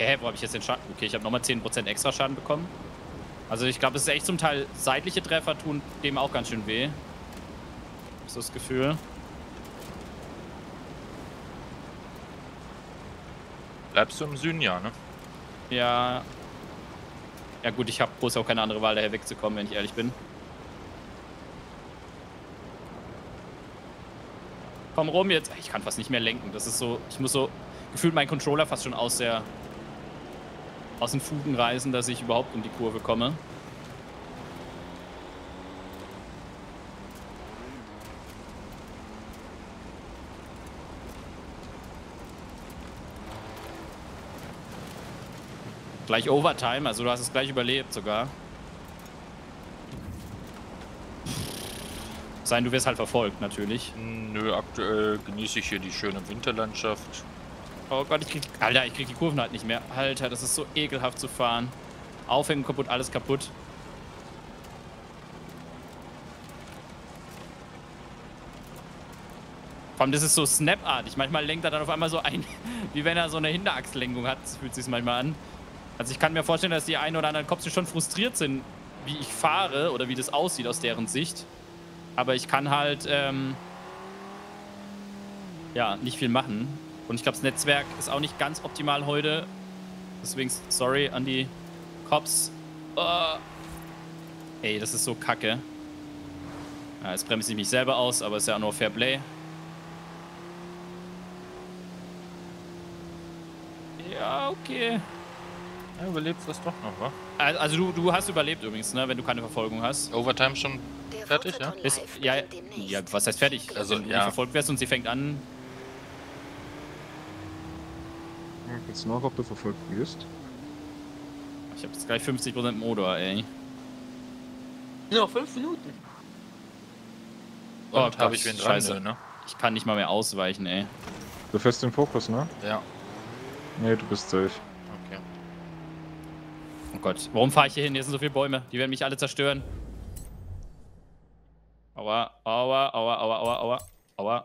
Okay, wo habe ich jetzt den Schaden? Okay, ich habe nochmal 10% extra Schaden bekommen. Also ich glaube, es ist echt zum Teil seitliche Treffer tun dem auch ganz schön weh. Ist das Gefühl. Bleibst du im Süden, ja, ne? Ja. Ja gut, ich habe bloß auch keine andere Wahl, daher wegzukommen, wenn ich ehrlich bin. Komm rum jetzt. Ich kann fast nicht mehr lenken. Das ist so, ich muss so gefühlt meinen Controller fast schon aus den Fugen reißen, dass ich überhaupt um die Kurve komme. Gleich Overtime, also du hast es gleich überlebt sogar. Sein, du wirst halt verfolgt, natürlich. Nö, aktuell genieße ich hier die schöne Winterlandschaft. Oh Gott, Alter, ich krieg die Kurven halt nicht mehr. Alter, das ist so ekelhaft zu fahren. Aufhängen kaputt, alles kaputt. Vor allem, das ist so Snap-artig. Manchmal lenkt er dann auf einmal so ein, wie wenn er so eine Hinterachslenkung hat. Das fühlt sich manchmal an. Also ich kann mir vorstellen, dass die einen oder anderen Cops schon frustriert sind, wie ich fahre oder wie das aussieht aus deren Sicht. Aber ich kann halt, ja, nicht viel machen. Und ich glaube, das Netzwerk ist auch nicht ganz optimal heute. Deswegen, sorry an die Cops. Ey, das ist so kacke. Ja, jetzt bremse ich mich selber aus, aber ist ja auch nur Fair Play. Ja, okay. Ja, überlebst das doch noch, wa? Also du hast überlebt übrigens, ne, wenn du keine Verfolgung hast. Overtime schon fertig, ja? Ja, was heißt fertig? Also, wenn du ja. verfolgt wirst und sie fängt an. Jetzt noch, ob du verfolgt wirst. Ich habe jetzt gleich 50% Motor, ey. Nur 5 Minuten. Und habe ich wen dran, Scheiße. ne? Ich kann nicht mal mehr ausweichen, ey. Du fährst den Fokus, ne? Ja. Nee, du bist safe. Okay. Oh Gott, warum fahre ich hier hin? Hier sind so viele Bäume. Die werden mich alle zerstören. Aua, aua, aua, aua, aua, aua, aua.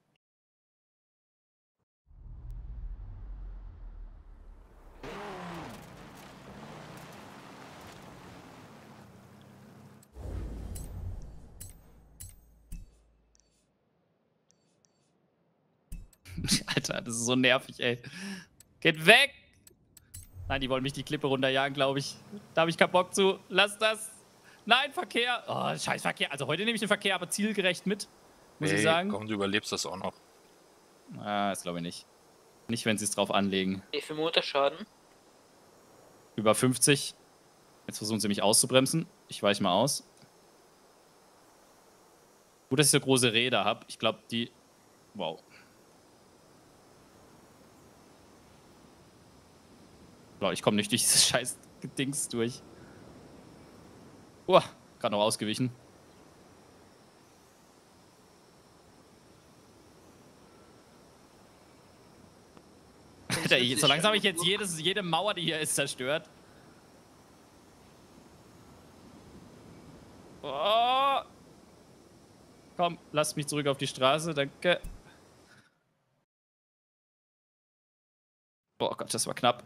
Alter, das ist so nervig, ey. Geht weg! Nein, die wollen mich die Klippe runterjagen, glaube ich. Da habe ich keinen Bock zu. Lass das. Nein, Verkehr. Oh, scheiß Verkehr. Also heute nehme ich den Verkehr aber zielgerecht mit, muss ich sagen. Komm, du überlebst das auch noch. Ah, das glaube ich nicht. Nicht, wenn sie es drauf anlegen. Wie viel Motorschaden? Über 50. Jetzt versuchen sie mich auszubremsen. Ich weiche mal aus. Gut, dass ich so große Räder habe. Ich glaube, die... Wow. Ich komme nicht durch dieses scheiß Dings durch. Gerade noch ausgewichen. Alter, so langsam habe ich jetzt jede Mauer, die hier ist, zerstört. Oh. Komm, lasst mich zurück auf die Straße, danke. Oh Gott, das war knapp.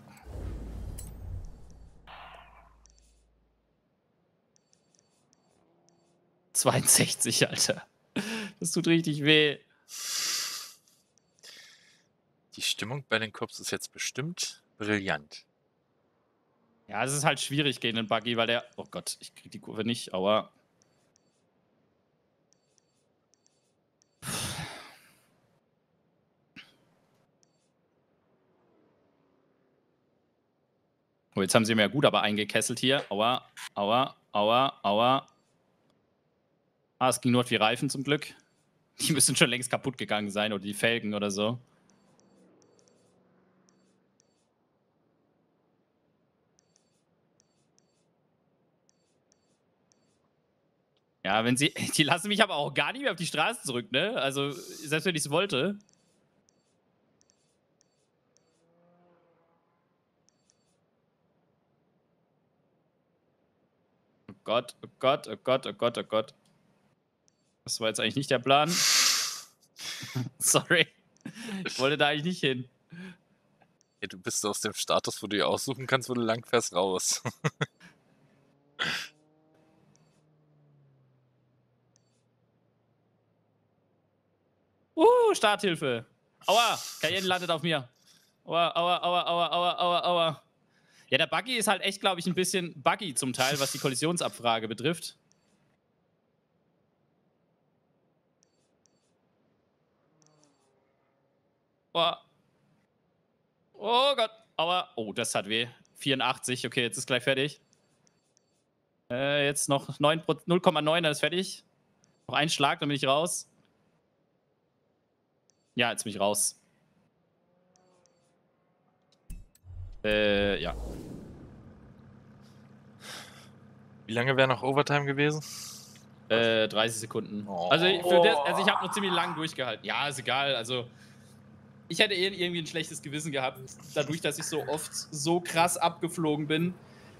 ...62, Alter. Das tut richtig weh. Die Stimmung bei den Cops ist jetzt bestimmt brillant. Ja, es ist halt schwierig gegen den Buggy, weil der... Oh Gott, ich krieg die Kurve nicht, aber... Oh, jetzt haben sie mir ja gut aber eingekesselt hier. Aua, aua, aua, aua. Ah, es ging nur auf die Reifen zum Glück. Die müssen schon längst kaputt gegangen sein oder die Felgen oder so. Ja, wenn sie... Die lassen mich aber auch gar nicht mehr auf die Straße zurück, ne? Also, selbst wenn ich es wollte. Oh Gott, oh Gott, oh Gott, oh Gott, oh Gott. Das war jetzt eigentlich nicht der Plan. Sorry. Ich wollte da eigentlich nicht hin. Ey, du bist aus dem Status, wo du dir aussuchen kannst, wo du lang fährst, raus. Starthilfe. Aua, Cayenne landet auf mir. Aua, aua, aua, aua, aua, aua, aua. Ja, der Buggy ist halt echt, glaube ich, ein bisschen buggy zum Teil, was die Kollisionsabfrage betrifft. Oh. Oh Gott. Aua. Oh, das hat weh. 84. Okay, jetzt ist gleich fertig. Jetzt noch 0,9, dann ist fertig. Noch ein Schlag, dann bin ich raus. Ja, jetzt bin ich raus. Ja. Wie lange wäre noch Overtime gewesen? 30 Sekunden. Oh. Also ich habe noch ziemlich lang durchgehalten. Ja, ist egal. Also ich hätte irgendwie ein schlechtes Gewissen gehabt, dadurch, dass ich so oft so krass abgeflogen bin.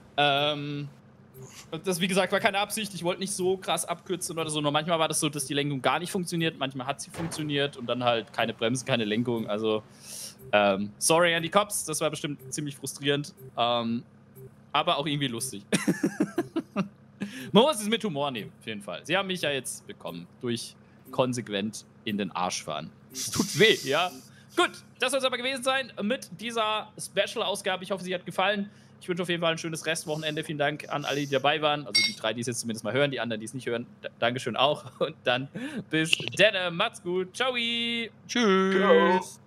Das, wie gesagt, war keine Absicht. Ich wollte nicht so krass abkürzen oder so. Nur manchmal war das so, dass die Lenkung gar nicht funktioniert. Manchmal hat sie funktioniert und dann halt keine Bremsen, keine Lenkung. Also, sorry an die Cops. Das war bestimmt ziemlich frustrierend. Aber auch irgendwie lustig. Man muss es mit Humor nehmen, auf jeden Fall. Sie haben mich ja jetzt bekommen. Durch konsequent in den Arsch fahren. Es tut weh, ja? Gut, das soll es aber gewesen sein mit dieser Special-Ausgabe. Ich hoffe, sie hat gefallen. Ich wünsche auf jeden Fall ein schönes Restwochenende. Vielen Dank an alle, die dabei waren. Also die 3, die es jetzt zumindest mal hören. Die anderen, die es nicht hören, Dankeschön auch. Und dann bis dann. Macht's gut. Ciao. Tschüss.